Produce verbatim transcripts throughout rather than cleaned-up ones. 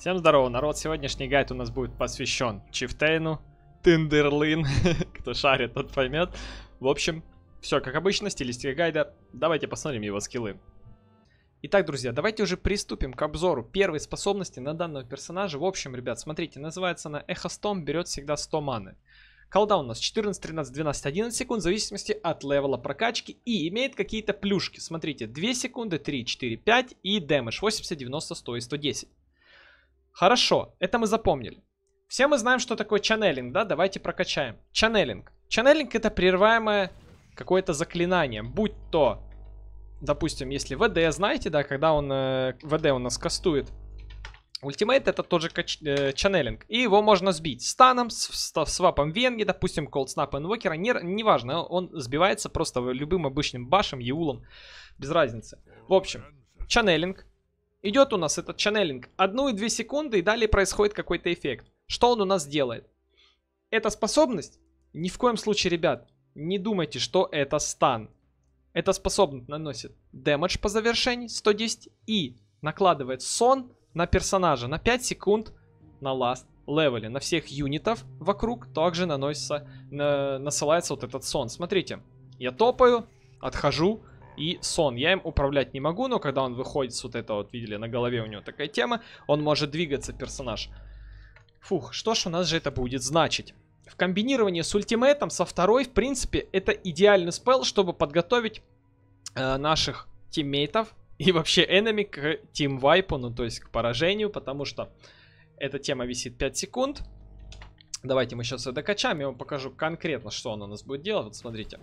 Всем здорово, народ. Сегодняшний гайд у нас будет посвящен Чифтейну, Тиндерлин. Кто шарит, тот поймет. В общем, все как обычно, стилистика гайда. Давайте посмотрим его скиллы. Итак, друзья, давайте уже приступим к обзору первой способности на данного персонажа. В общем, ребят, смотрите, называется она Эхостом, берет всегда сто маны. Колдаун у нас четырнадцать, тринадцать, двенадцать, одиннадцать секунд, в зависимости от левела прокачки. И имеет какие-то плюшки. Смотрите, две секунды, три, четыре, пять и дэмэдж восемьдесят, девяносто, сто и сто десять. Хорошо, это мы запомнили. Все мы знаем, что такое чаннелинг, да? Давайте прокачаем. Чаннелинг. Чаннелинг — это прерываемое какое-то заклинание. Будь то, допустим, если ВД, знаете, да, когда он э, ВД у нас кастует ультимейт, это тоже э, чаннелинг. И его можно сбить станом, с, с, свапом Венги, допустим, Cold Snap Invoker. Не, неважно, он сбивается просто любым обычным башем, еулом, без разницы. В общем, чаннелинг. Идет у нас этот чаннелинг одну и две секунды, и далее происходит какой-то эффект. Что он у нас делает? Эта способность, ни в коем случае, ребят, не думайте, что это стан. Эта способность наносит дэмэдж по завершении сто десять и накладывает сон на персонажа на пять секунд на ласт левеле. На всех юнитов вокруг также наносится, на, насылается вот этот сон. Смотрите, я топаю, отхожу. И сон. Я им управлять не могу, но когда он выходит с вот этого, вот видели, на голове у него такая тема, он может двигаться, персонаж. Фух, что ж у нас же это будет значить? В комбинировании с ультимейтом, со второй, в принципе, это идеальный спелл, чтобы подготовить э, наших тиммейтов и вообще энеми к тимвайпу, ну то есть к поражению, потому что эта тема висит пять секунд. Давайте мы сейчас ее докачаем, я вам покажу конкретно, что она у нас будет делать. Вот смотрите.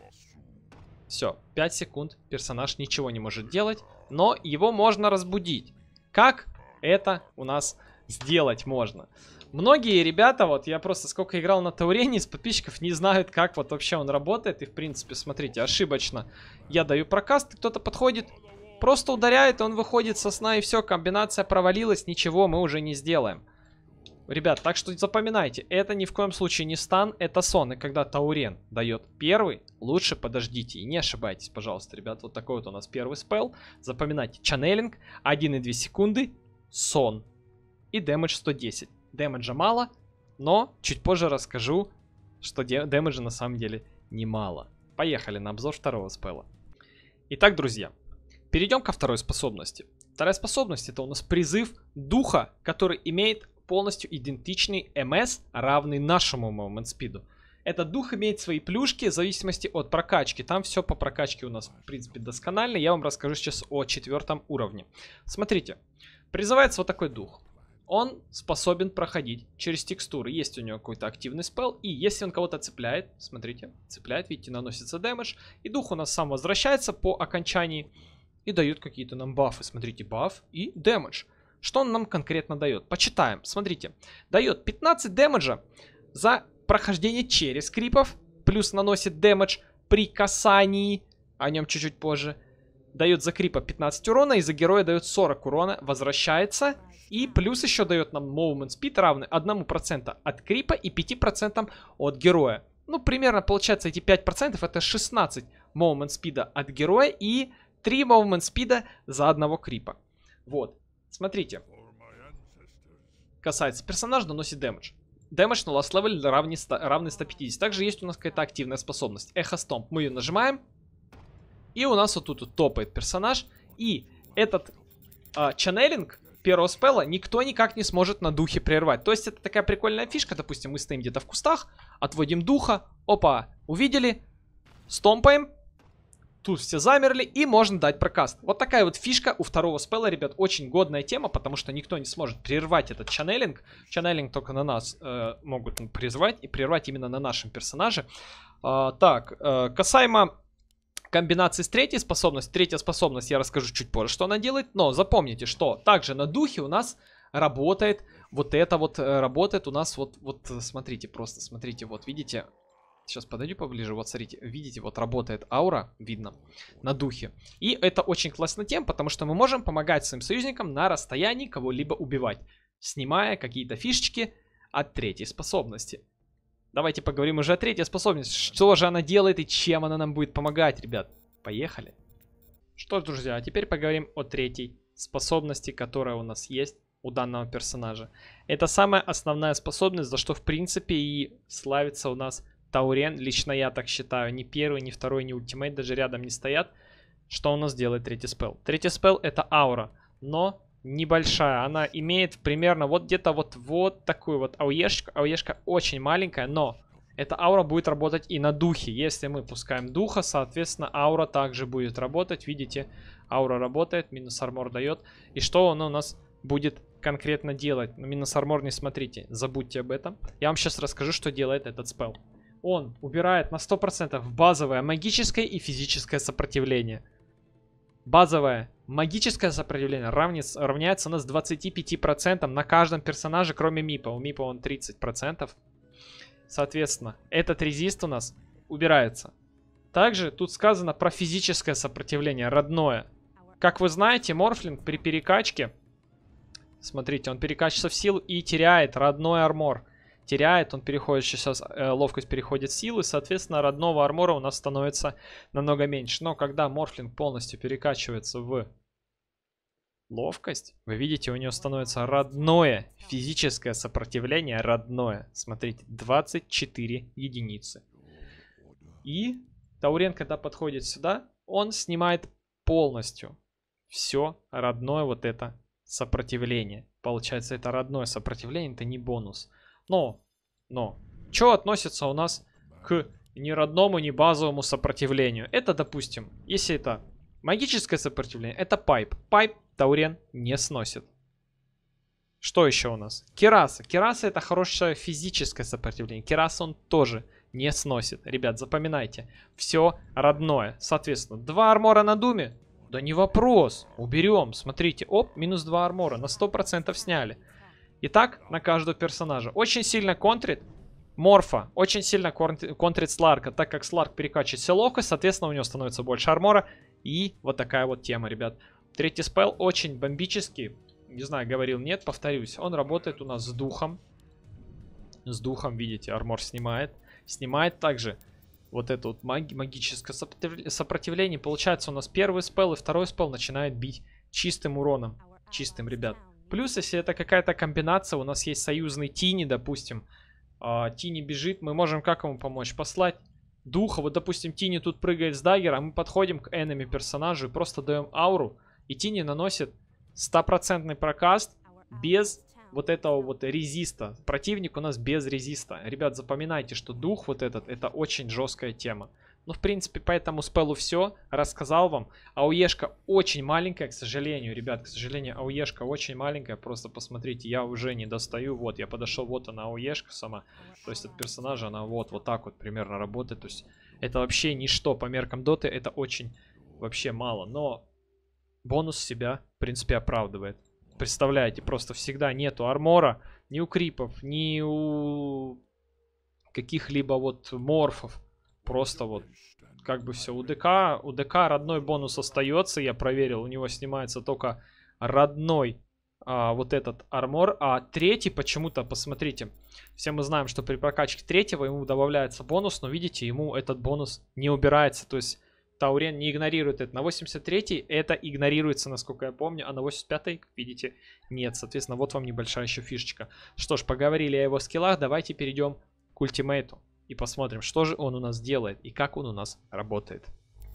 Все, пять секунд, персонаж ничего не может делать, но его можно разбудить. Как это у нас сделать можно? Многие ребята, вот я просто сколько играл на Таурене, из подписчиков не знают, как вот вообще он работает. И в принципе, смотрите, ошибочно я даю прокаст, кто-то подходит, просто ударяет, он выходит со сна и все, комбинация провалилась, ничего мы уже не сделаем. Ребят, так что запоминайте, это ни в коем случае не стан, это сон. И когда Таурен дает первый, лучше подождите. И не ошибайтесь, пожалуйста, ребят. Вот такой вот у нас первый спелл. Запоминайте, чаннелинг, одна и две секунды, сон и дэмэдж сто десять. Дэмэджа мало, но чуть позже расскажу, что дэмэджа на самом деле немало. Поехали на обзор второго спелла. Итак, друзья, перейдем ко второй способности. Вторая способность — это у нас призыв духа, который имеет полностью идентичный эм эс, равный нашему Movement Speed. Этот дух имеет свои плюшки в зависимости от прокачки. Там все по прокачке у нас, в принципе, досконально. Я вам расскажу сейчас о четвертом уровне. Смотрите, призывается вот такой дух. Он способен проходить через текстуры. Есть у него какой-то активный спелл. И если он кого-то цепляет, смотрите, цепляет, видите, наносится дэмэдж. И дух у нас сам возвращается по окончании и дает какие-то нам бафы. Смотрите, баф и дэмэдж. Что он нам конкретно дает? Почитаем. Смотрите. Дает пятнадцать дэмэджа за прохождение через крипов. Плюс наносит дэмэдж при касании. О нем чуть-чуть позже. Дает за крипа пятнадцать урона. И за героя дает сорок урона. Возвращается. И плюс еще дает нам Movement Speed равный одному проценту от крипа и пяти процентам от героя. Ну, примерно получается эти пять процентов это шестнадцать Movement Speed от героя. И три Movement Speed за одного крипа. Вот. Смотрите, касается персонажа, наносит дэмэдж. Дэмэдж на last level равный, равный ста пятидесяти. Также есть у нас какая-то активная способность. Эхостомп. Мы ее нажимаем. И у нас вот тут вот топает персонаж. И этот а, чаннелинг первого спелла никто никак не сможет на духе прервать. То есть это такая прикольная фишка. Допустим, мы стоим где-то в кустах, отводим духа. Опа, увидели, стомпаем. Тут все замерли, и можно дать прокаст. Вот такая вот фишка у второго спелла, ребят, очень годная тема, потому что никто не сможет прервать этот чаннелинг. Чаннелинг только на нас э, могут призывать, и прервать именно на нашем персонаже. А, так, э, касаемо комбинации с третьей способностью. Третья способность я расскажу чуть позже, что она делает. Но запомните, что также на духе у нас работает вот это вот, э, работает у нас вот, вот, смотрите, просто смотрите, вот видите... Сейчас подойду поближе, вот смотрите, видите, вот работает аура, видно, на духе. И это очень классная тема, потому что мы можем помогать своим союзникам на расстоянии кого-либо убивать, снимая какие-то фишечки от третьей способности. Давайте поговорим уже о третьей способности, что же она делает и чем она нам будет помогать, ребят. Поехали. Что ж, друзья, а теперь поговорим о третьей способности, которая у нас есть у данного персонажа. Это самая основная способность, за что в принципе и славится у нас Таурен. Лично я так считаю. Ни первый, ни второй, ни ультимейт даже рядом не стоят. Что у нас делает третий спелл? Третий спелл это аура, но небольшая. Она имеет примерно вот где-то вот, вот такую вот ауешку. Ауешка очень маленькая, но эта аура будет работать и на духе. Если мы пускаем духа, соответственно, аура также будет работать. Видите, аура работает, минус армор дает. И что она у нас будет конкретно делать? На минус армор не смотрите, забудьте об этом. Я вам сейчас расскажу, что делает этот спелл. Он убирает на сто процентов базовое магическое и физическое сопротивление. Базовое магическое сопротивление равняется, равняется у нас двадцати пяти процентам на каждом персонаже, кроме Мипа. У Мипа он тридцать процентов. Соответственно, этот резист у нас убирается. Также тут сказано про физическое сопротивление, родное. Как вы знаете, Морфлинг при перекачке, смотрите, он перекачивается в силу и теряет родной армор. Теряет, он переходит сейчас, э, ловкость переходит в силу, и, соответственно, родного армора у нас становится намного меньше. Но когда Морфлинг полностью перекачивается в ловкость, вы видите, у него становится родное физическое сопротивление, родное. Смотрите, двадцать четыре единицы. И Таурен, когда подходит сюда, он снимает полностью все родное вот это сопротивление. Получается, это родное сопротивление, это не бонус. Но, но, что относится у нас к ни родному, ни базовому сопротивлению? Это, допустим, если это магическое сопротивление, это пайп. Пайп Таурен не сносит. Что еще у нас? Кераса. Кераса это хорошее физическое сопротивление. Кераса он тоже не сносит. Ребят, запоминайте. Все родное. Соответственно, два армора на думе? Да не вопрос. Уберем. Смотрите. Оп, минус два армора. На сто процентов сняли. Итак, на каждого персонажа. Очень сильно контрит Морфа. Очень сильно контрит Сларка. Так как Сларк перекачивает все ловкость, соответственно, у него становится больше армора. И вот такая вот тема, ребят. Третий спелл очень бомбический. Не знаю, говорил, нет, повторюсь. Он работает у нас с духом. С духом, видите, армор снимает. Снимает также вот это вот маги магическое сопротивление. Получается, у нас первый спелл и второй спелл начинает бить чистым уроном. Чистым, ребят. Плюс, если это какая-то комбинация, у нас есть союзный Тини, допустим. А, Тини бежит, мы можем как ему помочь? Послать духа. Вот, допустим, Тини тут прыгает с даггера, мы подходим к энеми персонажу и просто даем ауру. И Тини наносит стопроцентный прокаст без вот этого вот резиста. Противник у нас без резиста. Ребят, запоминайте, что дух вот этот, это очень жесткая тема. Ну, в принципе, по этому спеллу все. Рассказал вам. АОЕшка очень маленькая, к сожалению, ребят. К сожалению, АОЕшка очень маленькая. Просто посмотрите, я уже не достаю. Вот, я подошел, вот она АОЕшка сама. То есть от персонажа она вот, вот так вот примерно работает. То есть это вообще ничто по меркам доты. Это очень вообще мало. Но бонус себя, в принципе, оправдывает. Представляете, просто всегда нету армора. Ни у крипов, ни у каких-либо вот морфов. Просто вот, как бы все. У ДК, у ДК родной бонус остается, я проверил. У него снимается только родной а, вот этот армор. А третий почему-то, посмотрите. Все мы знаем, что при прокачке третьего ему добавляется бонус. Но видите, ему этот бонус не убирается. То есть Таурен не игнорирует это. На восемьдесят третьей это игнорируется, насколько я помню. А на восемьдесят пятой, видите, нет. Соответственно, вот вам небольшая еще фишечка. Что ж, поговорили о его скиллах. Давайте перейдем к ультимейту. И посмотрим, что же он у нас делает и как он у нас работает.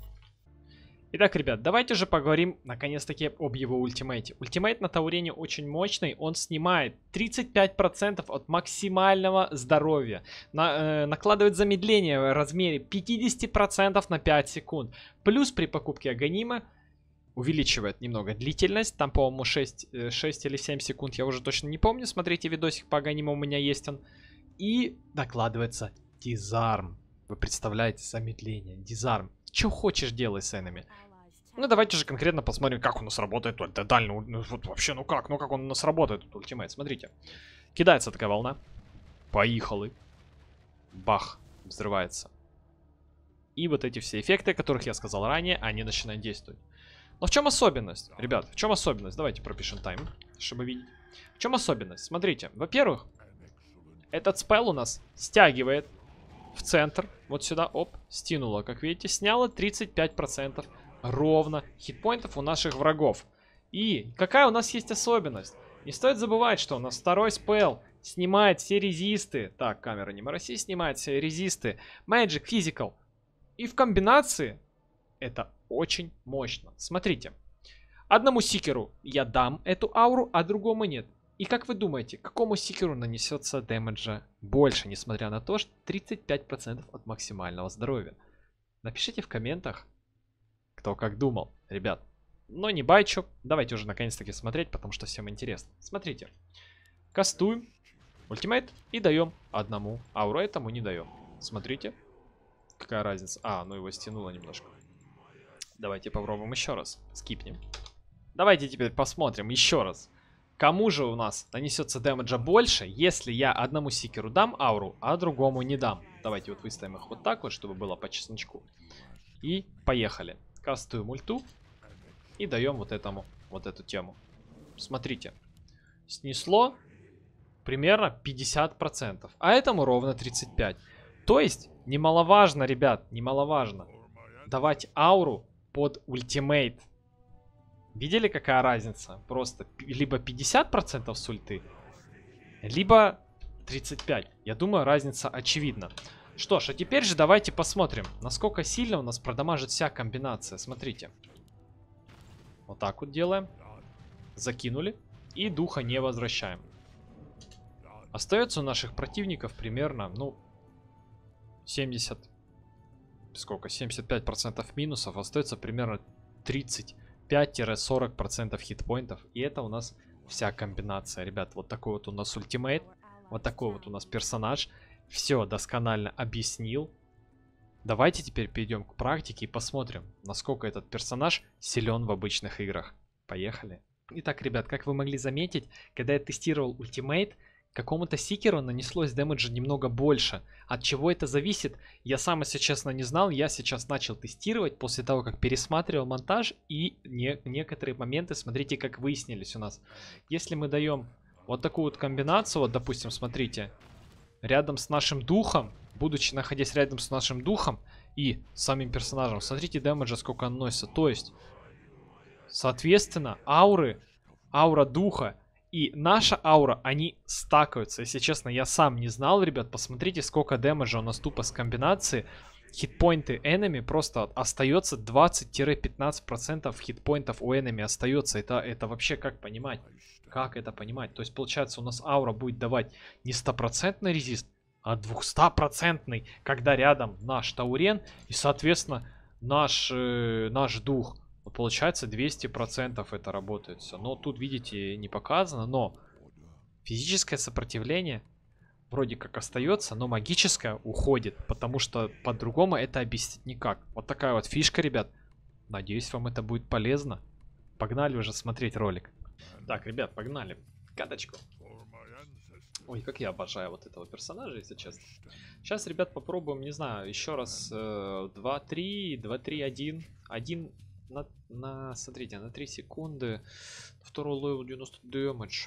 Итак, ребят, давайте же поговорим наконец-таки об его ультимейте. Ультимейт на Таурене очень мощный. Он снимает тридцать пять процентов от максимального здоровья. На, э, накладывает замедление в размере пятьдесят процентов на пять секунд. Плюс при покупке Аганима увеличивает немного длительность. Там, по-моему, шесть, шесть или семь секунд. Я уже точно не помню. Смотрите, видосик по Аганиму у меня есть он. И накладывается дизарм. Вы представляете, замедление. Дизарм. Что хочешь делай с энеми. Ну, давайте же конкретно посмотрим, как у нас работает тотально. Ну, вот вообще, ну как? Ну, как он у нас работает, этот ультимейт. Смотрите. Кидается такая волна. Поехали. Бах. Взрывается. И вот эти все эффекты, о которых я сказал ранее, они начинают действовать. Но в чем особенность? Ребят, в чем особенность? Давайте пропишем тайм, чтобы видеть. В чем особенность? Смотрите. Во-первых, этот спелл у нас стягивает в центр, вот сюда, оп, стянуло, как видите, сняло тридцать пять процентов ровно хитпоинтов у наших врагов. И какая у нас есть особенность? Не стоит забывать, что у нас второй спел снимает все резисты. Так, камера не мороси, снимает все резисты. Magic, Physical. И в комбинации это очень мощно. Смотрите. Одному сикеру я дам эту ауру, а другому нет. И как вы думаете, какому сикеру нанесется дэмэджа больше, несмотря на то, что тридцать пять процентов от максимального здоровья? Напишите в комментах, кто как думал, ребят. Но не байчу. Давайте уже наконец-таки смотреть, потому что всем интересно. Смотрите. Кастуем. Ультимейт. И даем одному. Ауру этому не даем. Смотрите. Какая разница. А, ну его стянуло немножко. Давайте попробуем еще раз. Скипнем. Давайте теперь посмотрим еще раз. Кому же у нас нанесется дэмэджа больше, если я одному сикеру дам ауру, а другому не дам. Давайте вот выставим их вот так вот, чтобы было по чесночку. И поехали. Кастуем ульту. И даем вот этому, вот эту тему. Смотрите. Снесло примерно пятьдесят процентов. А этому ровно тридцать пять процентов. То есть, немаловажно, ребят, немаловажно давать ауру под ультимейт. Видели, какая разница? Просто либо пятьдесят процентов с ульты, либо тридцать пять процентов. Я думаю, разница очевидна. Что ж, а теперь же давайте посмотрим, насколько сильно у нас продамажит вся комбинация. Смотрите. Вот так вот делаем. Закинули. И духа не возвращаем. Остается у наших противников примерно, ну, семьдесят... Сколько? семьдесят пять процентов минусов. Остается примерно тридцать пять — сорок процентов хитпоинтов. И это у нас вся комбинация. Ребят, вот такой вот у нас ультимейт. Вот такой вот у нас персонаж. Все досконально объяснил. Давайте теперь перейдем к практике и посмотрим, насколько этот персонаж силен в обычных играх. Поехали. Итак, ребят, как вы могли заметить, когда я тестировал ультимейт, какому-то сикеру нанеслось дэмэджа немного больше. От чего это зависит, я сам, если честно, не знал. Я сейчас начал тестировать после того, как пересматривал монтаж. И не, некоторые моменты, смотрите, как выяснились у нас. Если мы даем вот такую вот комбинацию, вот, допустим, смотрите, рядом с нашим духом, будучи находясь рядом с нашим духом и самим персонажем, смотрите дэмэджа, сколько он носится. То есть, соответственно, ауры, аура духа и наша аура, они стакаются. Если честно, я сам не знал, ребят. Посмотрите, сколько дэмэджа у нас тупо с комбинации. Хитпоинты enemy просто остается двадцать-пятнадцать процентов хитпоинтов у enemy остается. Это, это вообще как понимать? Как это понимать? То есть, получается, у нас аура будет давать не стопроцентный резист, а двухстопроцентный, когда рядом наш таурен и, соответственно, наш, э, наш дух. Вот получается двести процентов это работает все. Но тут, видите, не показано. Но физическое сопротивление вроде как остается, но магическое уходит. Потому что по-другому это объяснить никак. Вот такая вот фишка, ребят. Надеюсь, вам это будет полезно. Погнали уже смотреть ролик. Так, ребят, погнали. Каточку. Ой, как я обожаю вот этого персонажа, если честно. Сейчас, ребят, попробуем, не знаю, еще раз два три, два три один. один на, на, смотрите, на три секунды. Второй левел девяносто дэмэдж.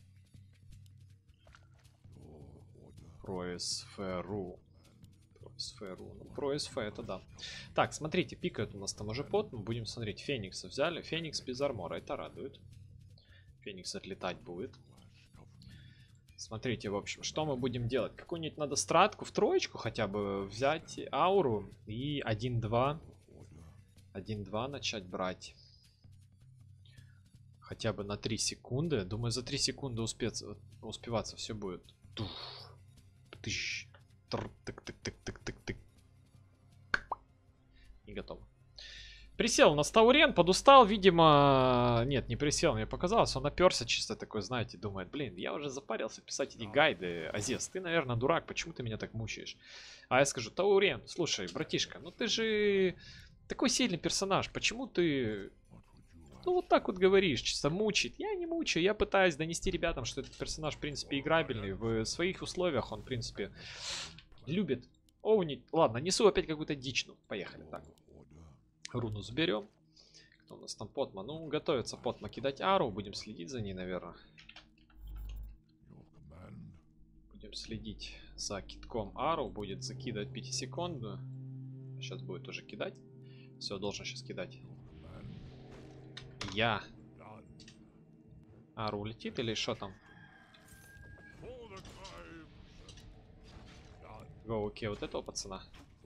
Про СФРу. Про СФРу. Ну, про СФ это да. Так, смотрите, пикает у нас там уже пот. Мы будем смотреть. Феникса взяли. Феникс без армора. Это радует. Феникс отлетать будет. Смотрите, в общем, что мы будем делать? Какую-нибудь надо стратку в троечку хотя бы взять. Ауру. И один-два. один-два начать брать. Хотя бы на три секунды. Думаю, за три секунды успеть, успеваться все будет. Тык-тык-тык-тык-тык-тык. Не готово. Присел на Таурен, подустал, видимо... Нет, не присел, мне показалось. Он оперся чисто такой, знаете, думает, блин, я уже запарился писать эти гайды. Азес, ты, наверное, дурак, почему ты меня так мучаешь? А я скажу, Таурен, слушай, братишка, ну ты же такой сильный персонаж, почему ты... Ну вот так вот говоришь, чисто мучить. Я не мучаю, я пытаюсь донести ребятам, что этот персонаж, в принципе, играбельный. В своих условиях он, в принципе, любит овнить. Ладно, несу опять какую-то дичь. Ну, поехали, так. Руну заберем. Кто у нас там? Потма. Ну, готовится Потма кидать ару. Будем следить за ней, наверное. Будем следить за китком ару. Будет закидывать пятисекундную. Сейчас будет уже кидать. Все, должен сейчас кидать. Я. Ару улетит или что там? Го, окей, вот этого пацана.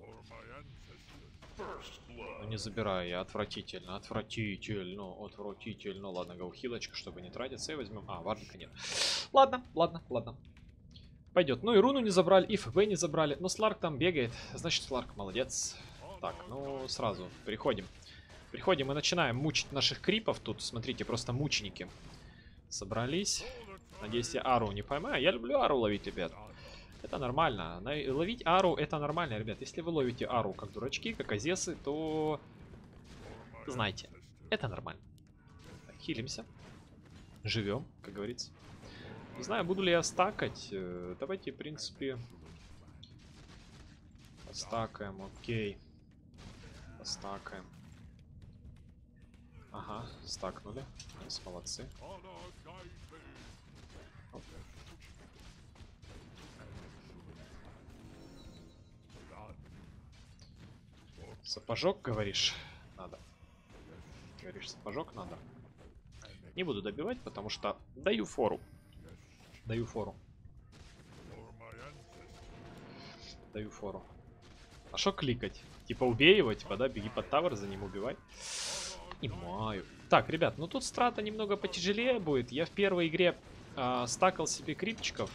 Ну не забираю я, отвратительно, отвратительно, отвратительно. Ладно, гоу, хилочка, чтобы не тратиться, и возьмем... А, варника нет. Ладно, ладно, ладно. Пойдет. Ну и руну не забрали, и ФБ не забрали. Но Сларк там бегает, значит Сларк молодец. Так, ну сразу переходим. Приходим и начинаем мучить наших крипов тут. Смотрите, просто мученики. Собрались. Надеюсь, я Ару не поймаю. Я люблю Ару ловить, ребят. Это нормально. Ловить Ару это нормально, ребят. Если вы ловите Ару как дурачки, как азесы, то... Знаете, это нормально. Так, хилимся. Живем, как говорится. Не знаю, буду ли я стакать. Давайте, в принципе... Стакаем, окей. Стакаем. Ага, стакнули. Есть, молодцы. Оп. Сапожок, говоришь? Надо. Говоришь, сапожок надо. Не буду добивать, потому что даю фору. Даю фору. Даю фору. А что кликать? Типа убей его, типа, да, беги под тавер, за ним убивай. Понимаю. Так, ребят, ну тут страта немного потяжелее будет. Я в первой игре э, стакал себе крипчиков.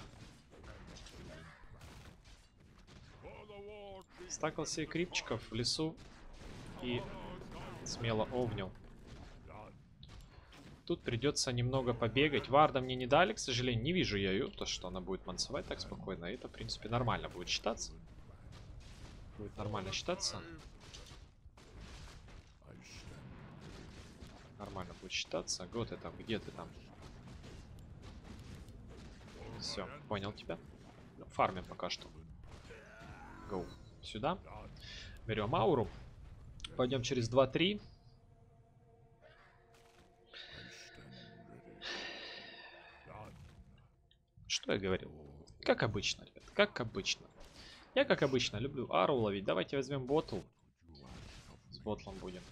Стакал себе крипчиков в лесу и смело овнил. Тут придется немного побегать. Варда мне не дали, к сожалению. Не вижу я ее, то что она будет мансовать так спокойно. Это, в принципе, нормально будет считаться. Будет нормально считаться. Нормально будет считаться. Го, ты там, где ты там? Все, понял тебя. Фармим пока что. Гоу. Сюда. Берем ауру. Пойдем через два-три. Что я говорил? Как обычно, ребят. Как обычно. Я, как обычно, люблю ару ловить. Давайте возьмем ботл. С ботлом будем.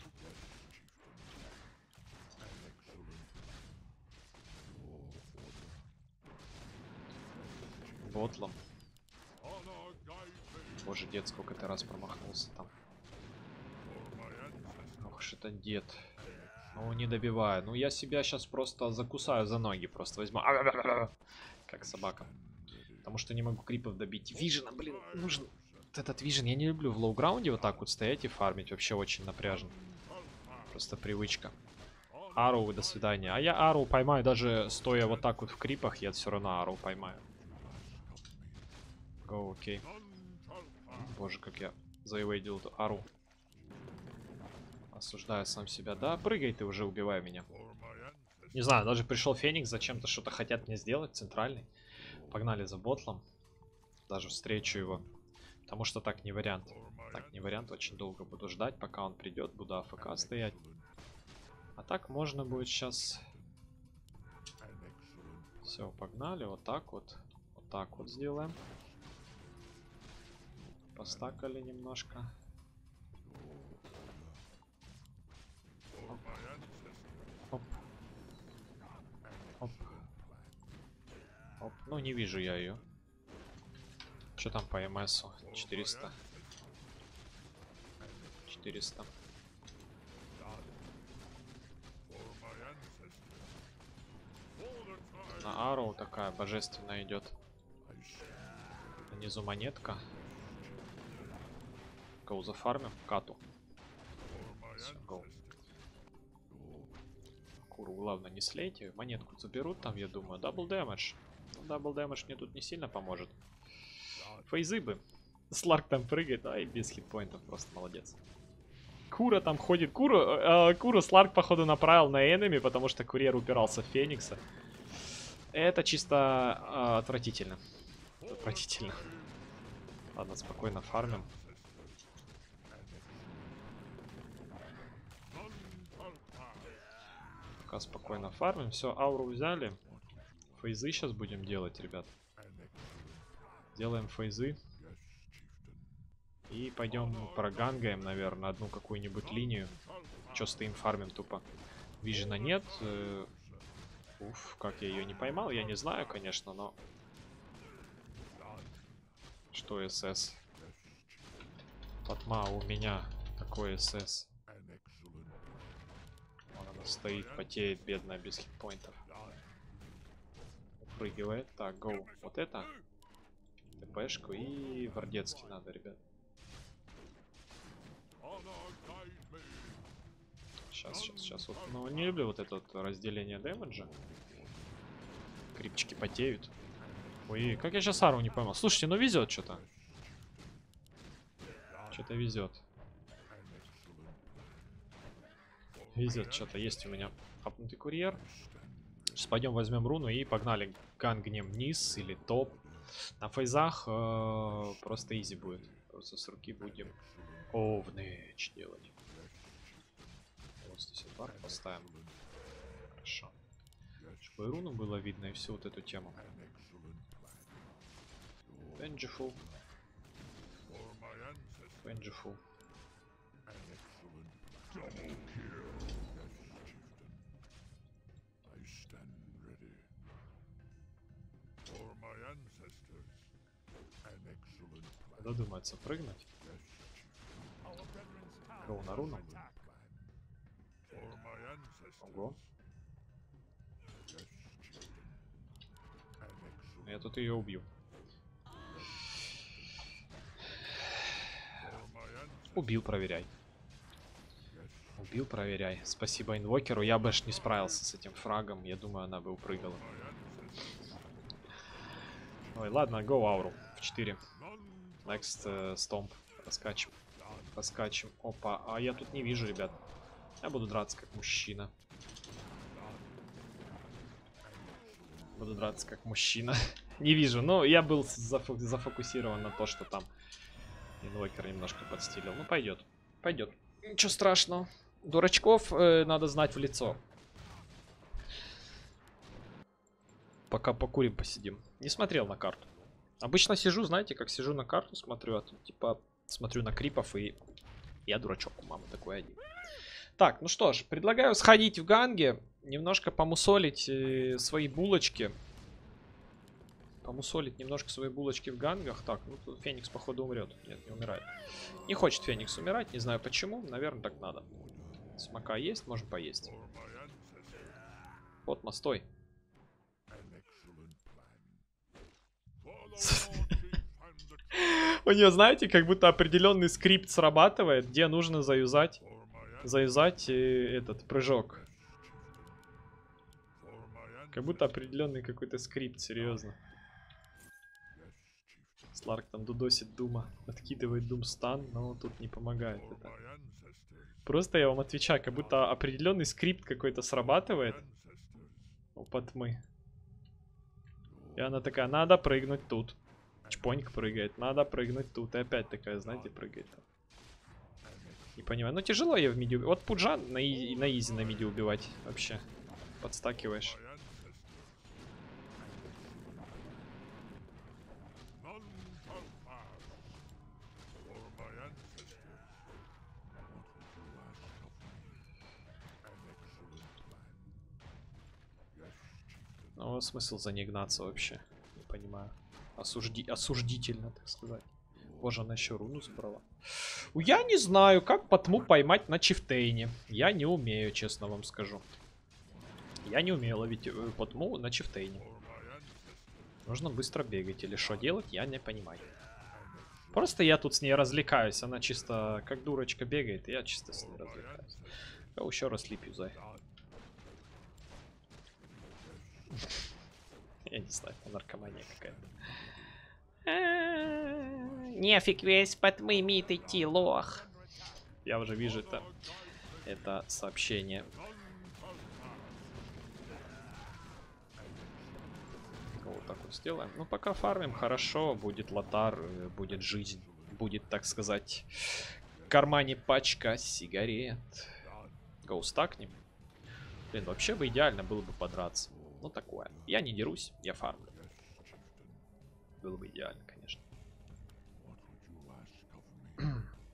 Ботлом. Боже, дед, сколько ты раз промахнулся там. Ох уж это дед. Ну, не добиваю. Ну, я себя сейчас просто закусаю за ноги. Просто возьму. Как собака. Потому что не могу крипов добить. Вижена, блин, нужен вот этот вижен. Я не люблю в лоу-граунде вот так вот стоять и фармить. Вообще очень напряжен. Просто привычка. Ару, до свидания. А я ару поймаю, даже стоя вот так вот в крипах, я все равно ару поймаю. Го, окей. Боже, как я заэвейдил эту ару. Осуждаю сам себя. Да, прыгай ты уже, убивай меня. Не знаю, даже пришел Феникс, зачем-то что-то хотят мне сделать, центральный. Погнали за ботлом. Даже встречу его. Потому что так не вариант. Так не вариант, очень долго буду ждать, пока он придет. Буду АФК стоять. А так можно будет сейчас... Все, погнали. Вот так вот. Вот так вот сделаем. Постакали немножко. Оп. Оп. Оп. Ну, не вижу я ее. Что там по МСу? четыреста. четыреста. На ару такая божественная идет. Внизу монетка. Гоу, зафармим кату. Все, гоу. Куру, главное, не слейте. Монетку заберут там, я думаю. Дабл дэмэдж. Дабл дэмэдж мне тут не сильно поможет. Фейзы бы. Сларк там прыгает. Ай, без хитпоинтов. Просто молодец. Кура там ходит. Кура, э, Кура Сларк, походу, направил на энеми, потому что курьер упирался в Феникса. Это чисто э, отвратительно. Отвратительно. Ладно, спокойно фармим. Пока спокойно фармим. Все, ауру взяли. Фейзы сейчас будем делать, ребят. Делаем фейзы. И пойдем прогангаем, наверное, одну какую-нибудь линию. Че стоим, фармим тупо. Вижена нет. Уф, как я ее не поймал, я не знаю, конечно, но... Что СС? Патма у меня. Какой СС? Вон она стоит, потеет, бедная, без хитпоинтов. Упрыгивает. Так, гоу. Вот это. ТПшку и Вардецкий надо, ребят. Сейчас, сейчас, сейчас. Вот, ну, не люблю вот это вот разделение дэмэджа. Крипчики потеют. Ой, как я сейчас арму не поймал. Слушайте, ну везет что-то. Что-то везет. Везет что-то. Есть у меня хапнутый курьер. Сейчас пойдем возьмем руну и погнали. Гангнем низ или топ. На фейзах э, просто изи будет. Просто с руки будем овнэч делать. Вот здесь бар поставим. Хорошо. Чтобы и руну было видно и всю вот эту тему. Vengeful. Vengeful. Додумается прыгнуть. Гоу на руну. Ого. Я тут ее убью. Убил, проверяй. Убил, проверяй. Спасибо инвокеру. Я бы аж не справился с этим фрагом. Я думаю, она бы упрыгала. Ой, ладно, go ауру. В четыре. Next uh, stomp. Раскачем. Раскачем. Опа. А я тут не вижу, ребят. Я буду драться как мужчина. Буду драться как мужчина. Не вижу. Но я был зафо зафокусирован на то, что там инвокер немножко подстилил. Ну, пойдет. Пойдет. Ничего страшного. Дурачков э, надо знать в лицо. Пока покурим, посидим. Не смотрел на карту. Обычно сижу, знаете, как сижу на карту, смотрю, а тут, типа, смотрю на крипов, и я дурачок у мамы такой один. Так, ну что ж, предлагаю сходить в ганге, немножко помусолить э, свои булочки. Помусолить немножко свои булочки в гангах. Так, ну тут Феникс, походу, умрет. Нет, не умирает. Не хочет Феникс умирать, не знаю почему. Наверное, так надо. Смока есть, можем поесть. Вот, мостой. У нее, знаете, как будто определенный скрипт срабатывает, где нужно заюзать, заюзать этот прыжок. Как будто определенный какой-то скрипт, серьезно. Сларк там дудосит Дума, откидывает Дум стан, но тут не помогает это. Просто я вам отвечаю, как будто определенный скрипт какой-то срабатывает у Патмы. И она такая, надо прыгнуть тут. Чпоньк прыгает, надо прыгнуть тут. И опять такая, знаете, прыгает. Не понимаю. Ну тяжело ее в миди убивать. Вот Пуджа на, и, на изи на миди убивать вообще. Подстакиваешь. Ну, смысл за ней гнаться вообще? Не понимаю. Осужди... Осуждительно, так сказать. Боже, она еще руну забрала. Я не знаю, как Патму поймать на чифтейне. Я не умею, честно вам скажу. Я не умею ловить Патму на чифтейне. Нужно быстро бегать или что делать, я не понимаю. Просто я тут с ней развлекаюсь. Она чисто как дурочка бегает, и я чисто с ней развлекаюсь. Я еще раз лип юзай. Я не знаю, это наркомания какая-то. Нефиг весь Патмы мид идти, лох. Я уже вижу это, это сообщение. Вот так вот сделаем. Ну, пока фармим, хорошо. Будет лотар, будет жизнь. Будет, так сказать, в кармане пачка сигарет. Гоу стакнем. Блин, вообще бы идеально было бы подраться. Ну, такое. Я не дерусь, я фармлю. Было бы идеально, конечно.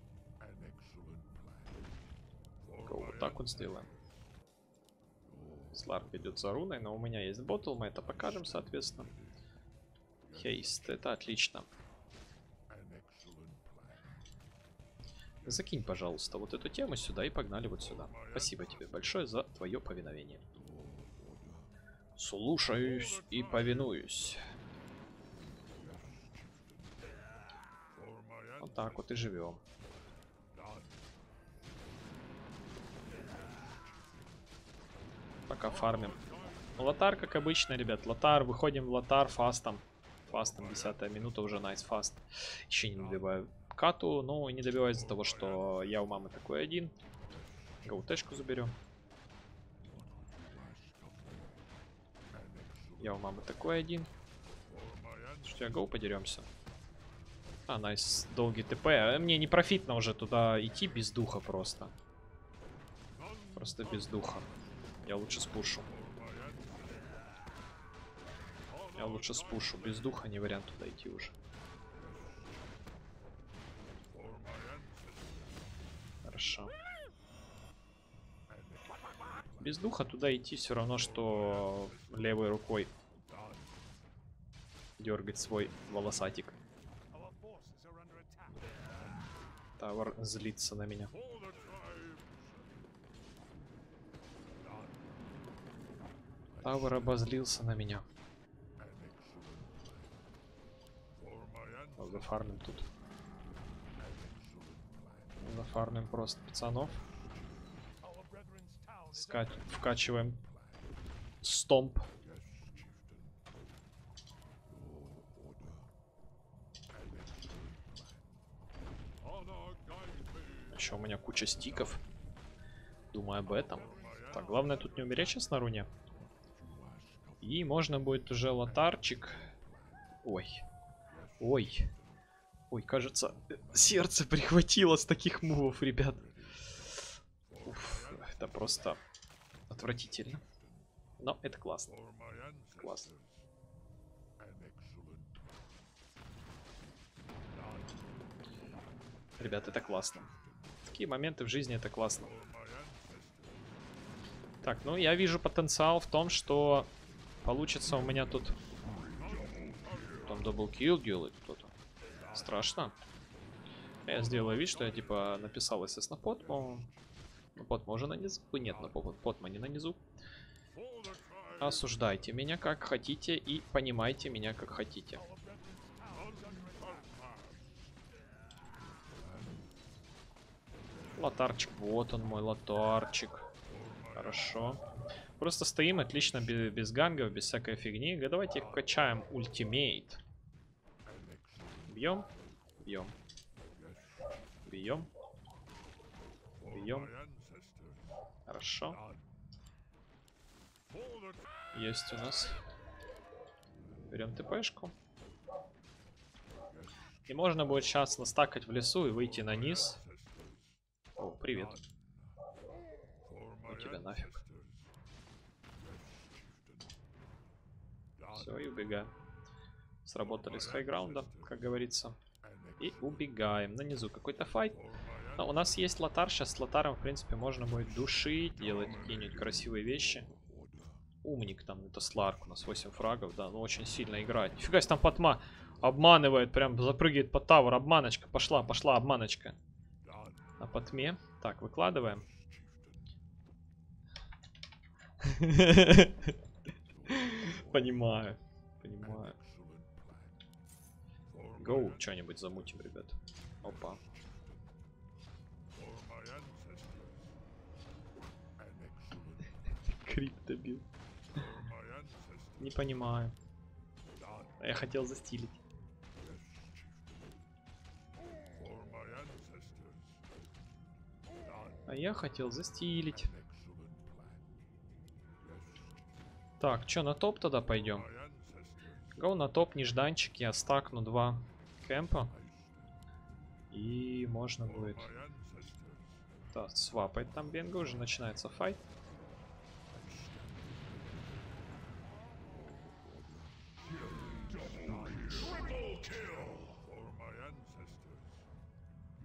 Вот так вот сделаем. Сларк идет за руной, но у меня есть ботл, мы это покажем, соответственно. Хейст, это отлично. Закинь, пожалуйста, вот эту тему сюда и погнали вот сюда. Спасибо тебе большое за твое повиновение. Слушаюсь и повинуюсь. Вот так вот и живем. Пока фармим. Лотар, как обычно, ребят. Лотар, выходим в лотар фастом. Фастом, десятая минута, уже найс фаст. Еще не добиваю кату, но не добиваю из-за того, что я у мамы такой один. Гоутэшку заберем. Я у мамы такой один. Что я гоу подеремся. А, найс, долгий ТП. Мне не профитно уже туда идти без духа просто. Просто без духа. Я лучше спушу. Я лучше спушу. Без духа не вариант туда идти уже. Хорошо. Без духа туда идти все равно, что левой рукой дергать свой волосатик. Тавр злится на меня. Тавр обозлился на меня. Зафармим тут. Зафармим просто пацанов. Ска... Вкачиваем стомп. Еще у меня куча стиков. Думаю об этом. Так, главное тут не умереть сейчас на руне. И можно будет уже лотарчик. Ой. Ой. Ой, кажется, сердце прихватило с таких мувов, ребят. Уф, это просто отвратительно. Но это классно. Классно. Ребят, это классно. Такие моменты в жизни это классно. Так, ну я вижу потенциал в том, что получится у меня тут... Там даблкил делает кто-то. Страшно. Я сделаю вид, что я типа написал эс эс на Потму. Ну, Потма уже на низу. Нет, на Потма не на низу. Осуждайте меня как хотите и понимайте меня как хотите. Лотарчик, вот он мой лотарчик. Хорошо. Просто стоим отлично без, без гангов, без всякой фигни. Давайте качаем ультимейт. Бьем. Бьем. Бьем. Бьем. Хорошо. Есть у нас. Берем ТПшку. И можно будет сейчас настакать в лесу и выйти на низ. О, привет. У тебя нафиг. Все, и убегаем. Сработали с хайграунда, как говорится. И убегаем. На низу какой-то файт. Но у нас есть лотар. Сейчас с лотаром, в принципе, можно будет душить, делать какие-нибудь красивые вещи. Умник там, это Сларк. У нас восемь фрагов, да, ну очень сильно играет. Нифига себе, там Потма обманывает, прям запрыгивает под тавр. Обманочка, пошла, пошла обманочка. На Потме. Так, выкладываем. Понимаю, понимаю. Гоу, что-нибудь замутим, ребят. Опа. Крип добил. Не понимаю. Я хотел застилить. А я хотел застилить. Так, что, на топ тогда пойдем? Гоу на топ, нежданчик. Я стакну два кемпа. И можно будет... Да, свапать там Бенга, уже начинается файт.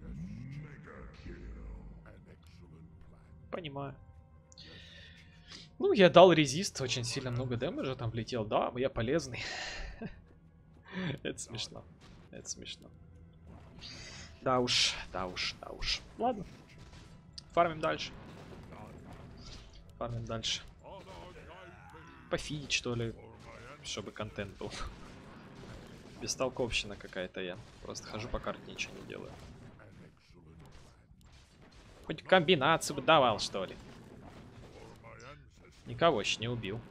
Понимаю. Ну, я дал резист, очень сильно много дэмэджа там влетел. Да, я полезный. Это смешно. Это смешно. Да уж, да уж, да уж. Ладно. Фармим дальше. Фармим дальше. Пофидить, что ли, чтобы контент был. Бестолковщина какая-то я. Просто хожу по карте, ничего не делаю. Хоть комбинацию бы давал, что ли. Никого еще не убил.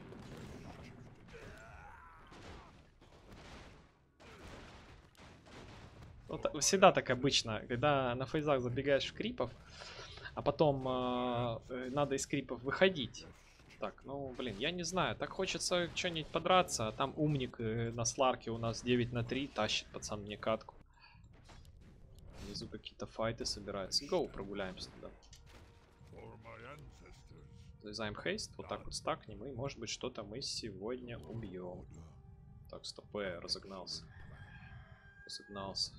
Вот, всегда так обычно, когда на фейзах забегаешь в крипов, а потом э, надо из крипов выходить. Так, ну, блин, я не знаю. Так хочется что-нибудь подраться, а там умник э, на сларке у нас девять на три тащит, пацан, мне катку. Внизу какие-то файты собираются. Гоу, прогуляемся туда. Залезаем хейст, вот так вот стакнем, и может быть что-то мы сегодня убьем. Так, стоп, я разогнался. Разогнался.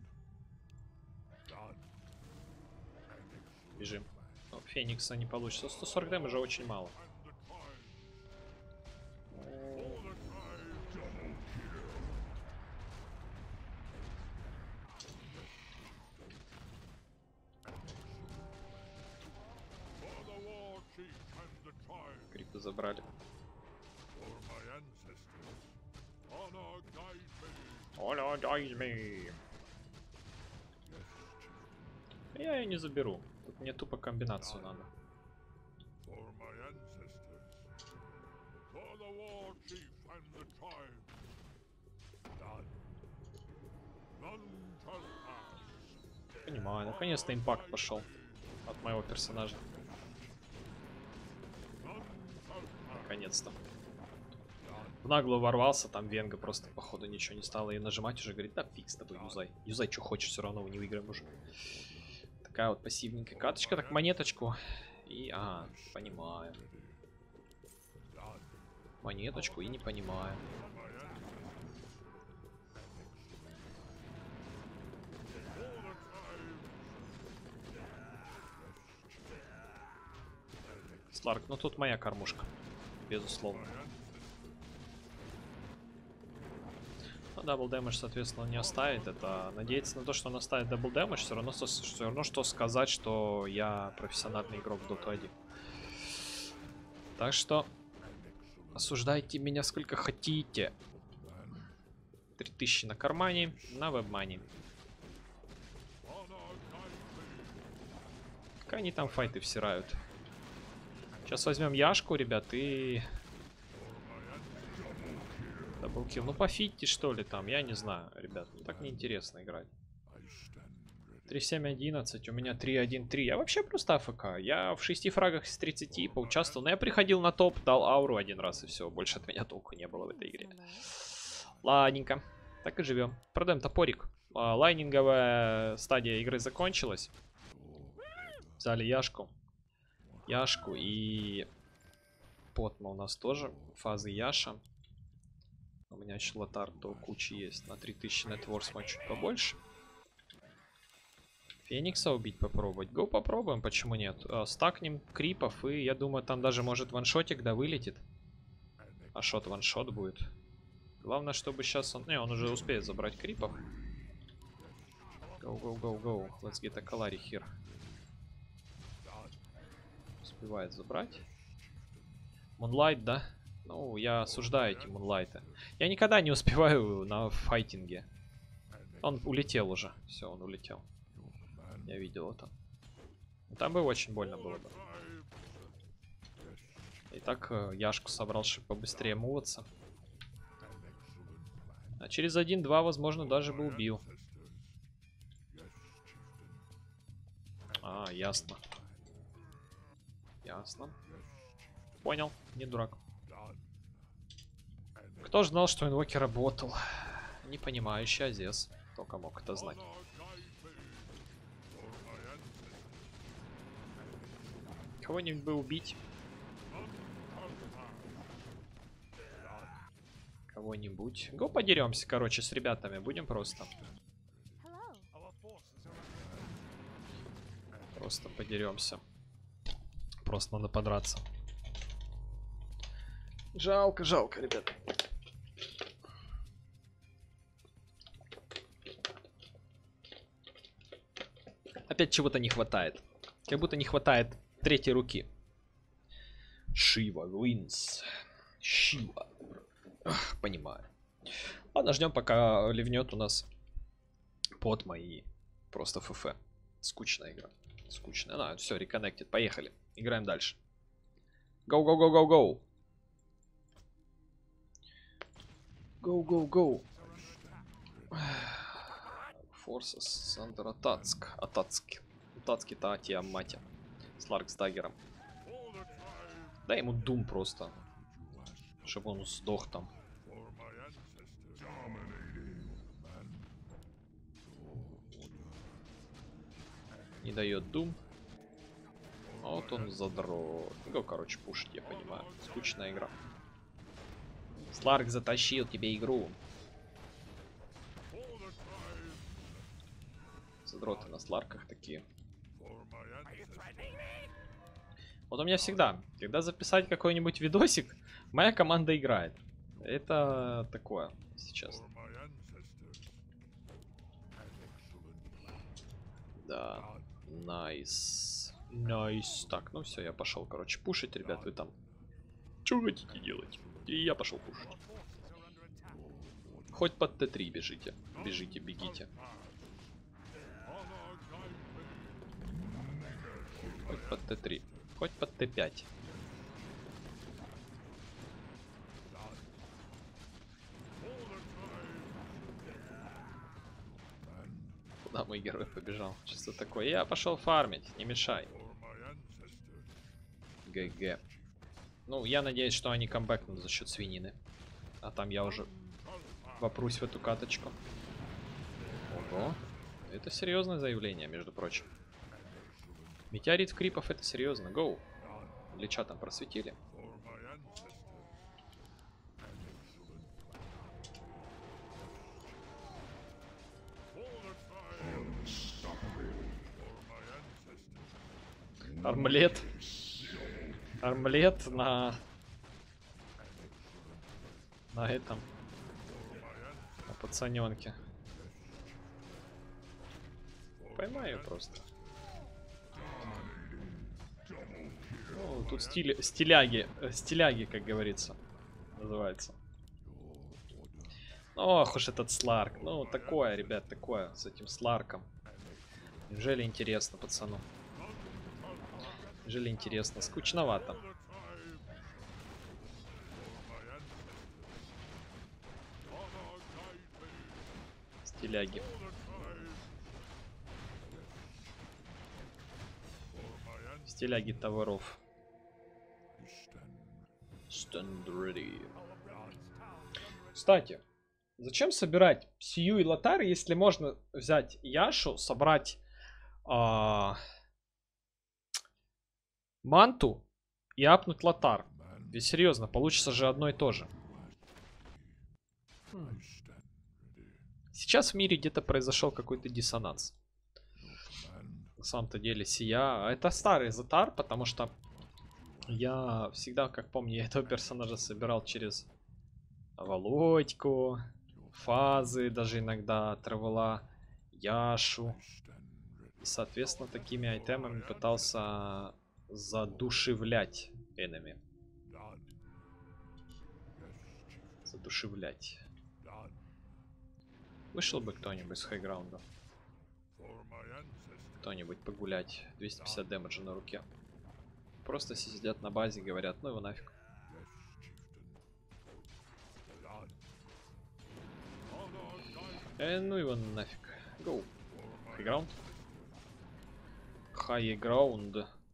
Бежим. Но Феникса не получится. сто сорок дэмэджа очень мало. Крипы забрали. Я ее не заберу. Тут мне тупо комбинацию надо. Понимаю, наконец-то импакт пошел от моего персонажа. Наконец-то. В наглую ворвался, там Венга просто походу ничего не стало и нажимать уже, говорит, да фиг с тобой, юзай. Юзай, что хочешь, все равно мы не выиграем уже. Такая вот пассивненькая каточка, так монеточку. И, а, понимаю. Монеточку и не понимаю. Сларк, ну тут моя кормушка. Безусловно. Ну, дабл дэмэдж, соответственно, не оставит. Это надеяться на то, что он оставит дабл дэмэдж, все равно, все равно что сказать, что я профессиональный игрок в доту один. Так что осуждайте меня сколько хотите. три тысячи на кармане, на вебмане. Как они там файты всирают. Сейчас возьмем Яшку, ребят, и... Даблкил. Ну, пофитьте, что ли, там. Я не знаю, ребят. Ну, так неинтересно играть. три семь одиннадцать. У меня три один три. Я вообще просто АФК. Я в шести фрагах из тридцати поучаствовал. Но я приходил на топ, дал ауру один раз, и все. Больше от меня толку не было в этой игре. Ладненько. Так и живем. Продаем топорик. Лайнинговая стадия игры закончилась. Взяли Яшку. Яшку и... Потма у нас тоже. Фазы Яша. У меня еще лотар до кучи есть. На три тысячи нетворс мой чуть побольше. Феникса убить попробовать. Го попробуем, почему нет. А, стакнем крипов, и я думаю, там даже может ваншотик, да, вылетит. А шот ваншот будет. Главное, чтобы сейчас он... Не, он уже успеет забрать крипов. Go, go, go, go. Let's get a Kalari here. Успевает забрать. Мунлайт, да? Ну, я осуждаю эти мунлайты. Я никогда не успеваю на файтинге. Он улетел уже. Все, он улетел. Я видел это. Там бы очень больно было бы. Итак, Яшку собрал, чтобы побыстрее муваться. А через один-два, возможно, даже бы убил. А, ясно. Ясно. Понял, не дурак. Кто ж знал, что инвокер работал? Непонимающий Азес. Только мог это знать. Кого-нибудь бы убить. Кого-нибудь. Го подеремся, короче, с ребятами. Будем просто. Просто подеремся. Просто надо подраться. Жалко, жалко, ребята. Опять чего-то не хватает. Как будто не хватает третьей руки. Шива wins. Шива. Ах, понимаю. Ладно, ждем, пока ливнет у нас под мои просто ФФ. Скучная игра. Скучная. Ну, все, реконнектит. Поехали. Играем дальше. Go, go, go, go, go. Go, go, go. Forces under Атацк. Атацк. Атацки Татья, мать. Сларк с даггером. Дай ему дум просто. Чтобы он сдох там. Не дает дум. Вот он задрот. Го, короче, пушить, я понимаю. Скучная игра. Сларк затащил тебе игру. Задроты на сларках такие. Вот у меня всегда, когда записать какой-нибудь видосик, моя команда играет. Это такое сейчас. Да, найс. Найс. Так, ну все, я пошел, короче, пушить, ребят, вы там. Что хотите делать? И я пошел пушить. Хоть под Т три бежите. Бежите, бегите. Хоть под Т три. Хоть под Т пять. Куда мой герой побежал? Что такое? Я пошел фармить, не мешай. ГГ. Ну, я надеюсь, что они камбэкнут за счет свинины. А там я уже вопрусь в эту каточку. Ого. Это серьезное заявление, между прочим. Метеорит в крипов — это серьезно. Гоу. Лича там просветили. Армлет. Армлет на... На этом. На пацаненке. Поймаю просто. Ну, тут стили... стиляги. Стиляги, как говорится. Называется. Ох уж этот Сларк. Ну, такое, ребят, такое. С этим Сларком. Неужели интересно, пацану? Неужели интересно? Скучновато. Стиляги. Стиляги товаров. Stand ready. Кстати, зачем собирать Сию и Лотар, если можно взять Яшу, собрать а, Манту и апнуть Лотар? Ведь серьезно, получится же одно и то же. Хм. Сейчас в мире где-то произошел какой-то диссонанс. На самом-то деле Сия... Это старый Затар, потому что я всегда, как помню, я этого персонажа собирал через Володьку, Фазы, даже иногда Травела, Яшу. И, соответственно, такими айтемами пытался задушевлять энеми. Задушевлять. Вышел бы кто-нибудь с хайграунда. Кто-нибудь погулять. двести пятьдесят дэмэджа на руке. Просто сидят на базе и говорят, ну его нафиг. Э, ну его нафиг. Гоу. Хайграунд. Хайграунд.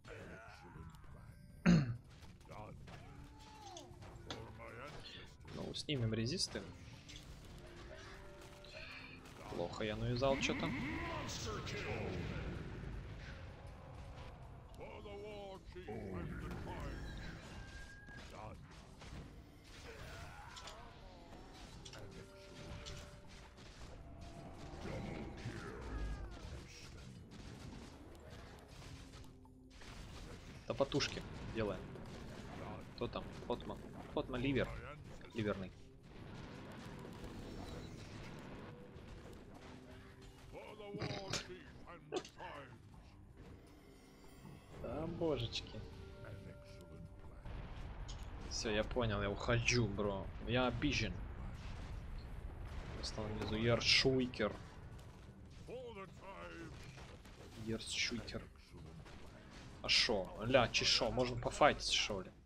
Ну, снимем резисты. Плохо я навязал что-то. Топотушки делаем. Кто там? Отман. вот на ливер. Ливерный. Да, божечки. Все, я понял, я ухожу, бро. Я обижен. Стал внизу Яршуйкер. Яршуйкер. А шо? Ля, чи шо? Можно пофайтить, шо ли?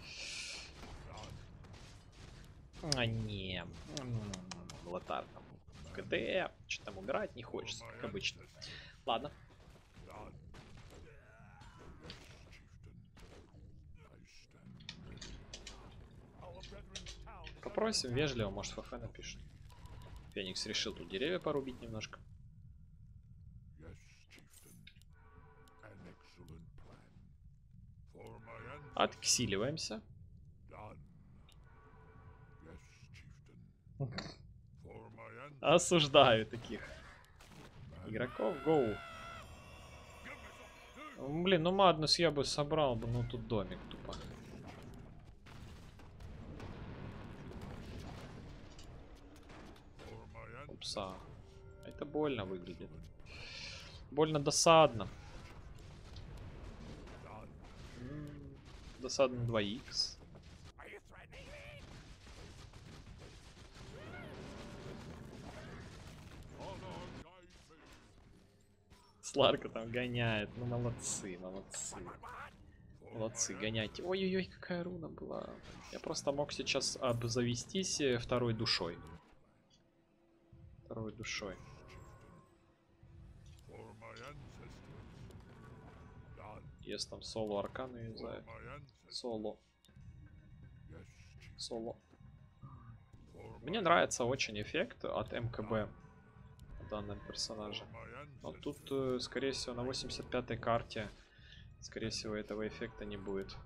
А не. Лотар там. КД. Что там убирать не хочется, как обычно. Ладно. Попросим вежливо, может ФФ напишет. Феникс решил тут деревья порубить немножко. Отксиливаемся. Осуждаю таких игроков. Гоу. Блин, ну Маднес я бы собрал бы, ну тут домик тупо. Упса. Это больно выглядит. Больно досадно. М-м, досадно два икс. Сларка там гоняет. Ну молодцы, молодцы. Молодцы, гоняйте. Ой-ой-ой, какая руна была. Я просто мог сейчас обзавестись второй душой. Второй душой. Есть там соло арканы юзает. Соло. Соло. Мне нравится очень эффект от МКБ данного персонажа. Но тут, скорее всего, на восемьдесят пятой карте, скорее всего, этого эффекта не будет.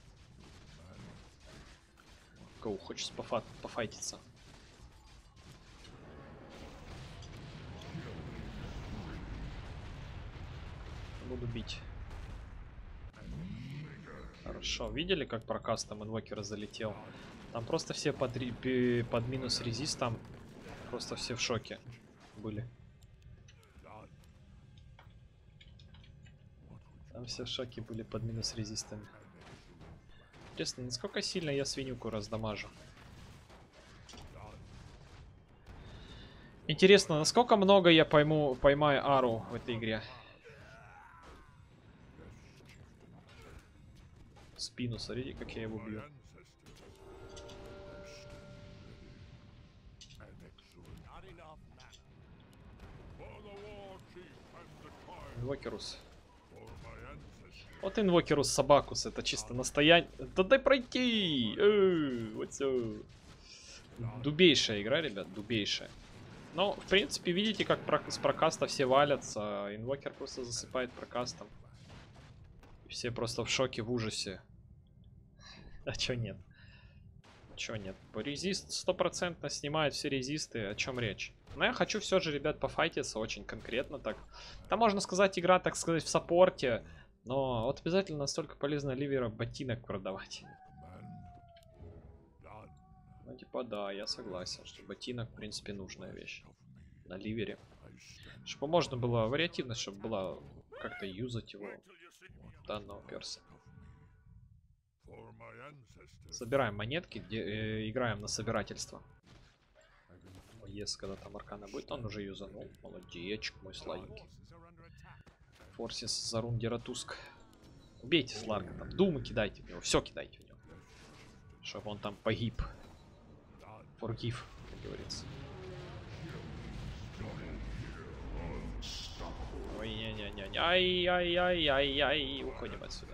Гоу, хочется пофа пофайтиться. Буду бить. Хорошо. Видели, как прокаст там инвокера залетел? Там просто все под, под минус резистом. Просто все в шоке были. Там все в шоке были под минус резистами. Интересно, насколько сильно я свинюку раздамажу? Интересно, насколько много я пойму, поймаю ару в этой игре? Спину, смотрите, как я его бью. Инвокерус. Вот Инвокерус Собакус, это чисто настояние. Да дай пройти! Э, вот все. Дубейшая игра, ребят, дубейшая. Но, в принципе, видите, как с прокаста все валятся. Инвокер просто засыпает прокастом. И все просто в шоке, в ужасе. А чё нет? Чё нет? Резист стопроцентно снимает все резисты. О чем речь? Но я хочу все же, ребят, пофайтиться очень конкретно так. Там можно сказать, игра, так сказать, в саппорте. Но вот обязательно настолько полезно ливера ботинок продавать. Ну, типа, да, я согласен, что ботинок, в принципе, нужная вещь. На ливере. Чтобы можно было вариативность, чтобы было как-то юзать его, данного перса. Собираем монетки, где, э, играем на собирательство. Если когда там аркана будет, он уже юзанул. Молодечек мой сладенький. Форсис за рундератуск. Убейте Сларка там, думы кидайте в него, все кидайте в него. Чтобы он там погиб. Forgive, как говорится. Ой, не-не-не, ай-яй-яй-яй-яй, уходим отсюда.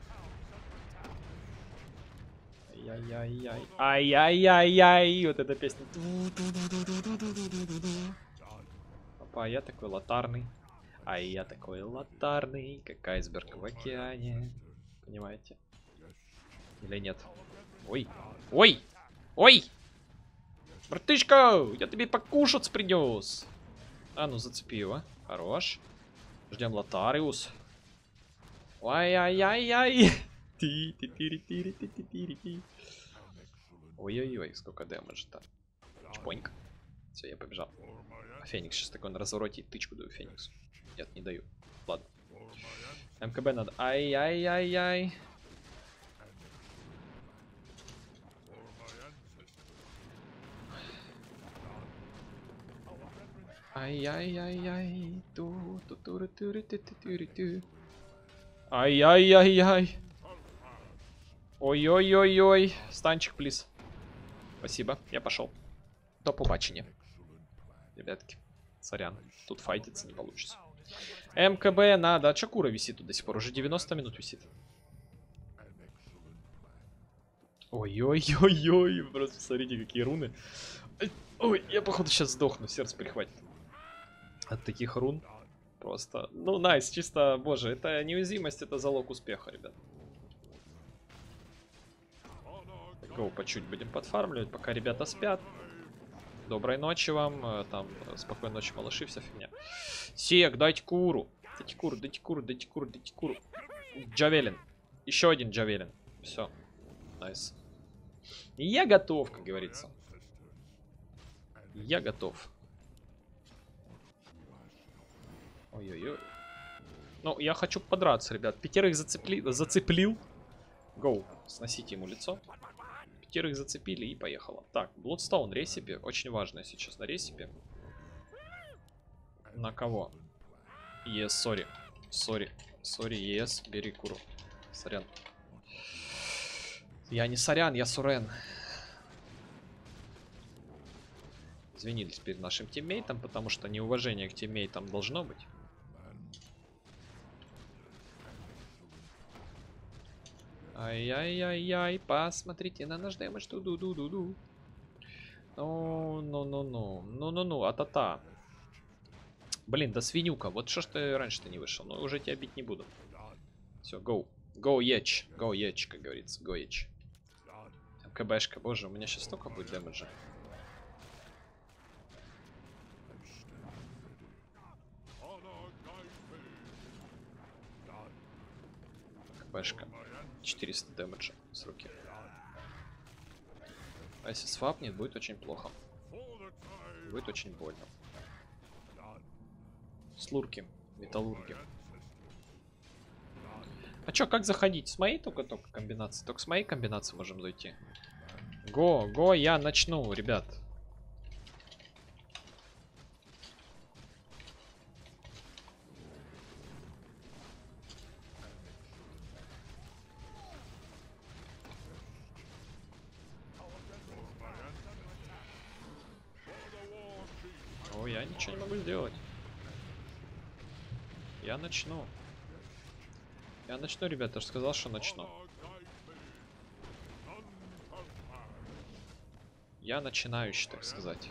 Ай-яй-яй-яй, ай-яй-яй-яй, вот эта песня. Папа, я такой лотарный. А я такой лотарный, как айсберг в океане. Понимаете? Или нет? Ой! Ой! Ой! Братышка! Я тебе покушать принес! А ну зацепи его. Хорош. Ждем Лотариус. Ай-яй-яй-яй! Ой-ой-ой, сколько дэмэджа-то. Чпоньк. Все, я побежал. А Феникс сейчас такой на развороте и тычку даю Фениксу. Нет, не даю. Ладно. МКБ надо. Ай-яй-яй-яй. Ай-яй-яй-яй. Ту-ту-ту-ру-ту-ру-ту-ту-ру-ту. Ай-яй-яй-яй. Ой-ой-ой-ой. Станчик, плиз. Спасибо, я пошел. До побачення. Ребятки, сорян. Тут файтиться не получится. МКБ надо. А Чакура висит тут до сих пор. Уже девяносто минут висит. Ой-ой-ой-ой. Просто смотрите, какие руны. Ой, я походу сейчас сдохну. Сердце прихватит. От таких рун. Просто. Ну, найс, чисто, боже, это неуязвимость, это залог успеха, ребят. Гоу, по чуть будем подфармливать, пока ребята спят. Доброй ночи вам. Там, спокойной ночи, малыши, вся фигня. Сек, дайте куру. Дайте куру, дайте куру, дайте куру, дайте куру. Джавелин. Еще один Джавелин. Все. Найс. Я готов, как говорится. Я готов. Ой-ой-ой. Ну, я хочу подраться, ребят. Пятерых зацепли... зацеплил. Гоу. Сносите ему лицо. Пятерых зацепили и поехало. Так, Bloodstone, ресипи. Очень важно сейчас на ресипи. На кого? Yes, сори. Сори. Сори, yes. Бери куру. Сорян. Я не сорян, я сурен. Извинились перед нашим тиммейтом, потому что неуважение к тиммейтам должно быть. Ай-яй-яй-яй, посмотрите на наш дэмэдж. Ду-ду-ду-ду-ду. Ну-ну-ну-ну. Ну-ну-ну, а-та-та. Блин, да свинюка. Вот что ж ты раньше-то не вышел. Ну, уже тебя бить не буду. Все, go. Go, ечь. Go, ечь, как говорится. Go, ечь. МКБшка, боже, у меня сейчас столько будет дэмэджа. МКБшка. четыреста дэмэджа с руки. А если свапнет, будет очень плохо. Будет очень больно. Слурки, металлурги. А чё, как заходить? С моей только только комбинации? Только с моей комбинации можем зайти. Го, го, я начну, ребят. О, я ничего не могу сделать. Я начну. Я начну, ребята, я же сказал, что начну. Я начинающий, так сказать.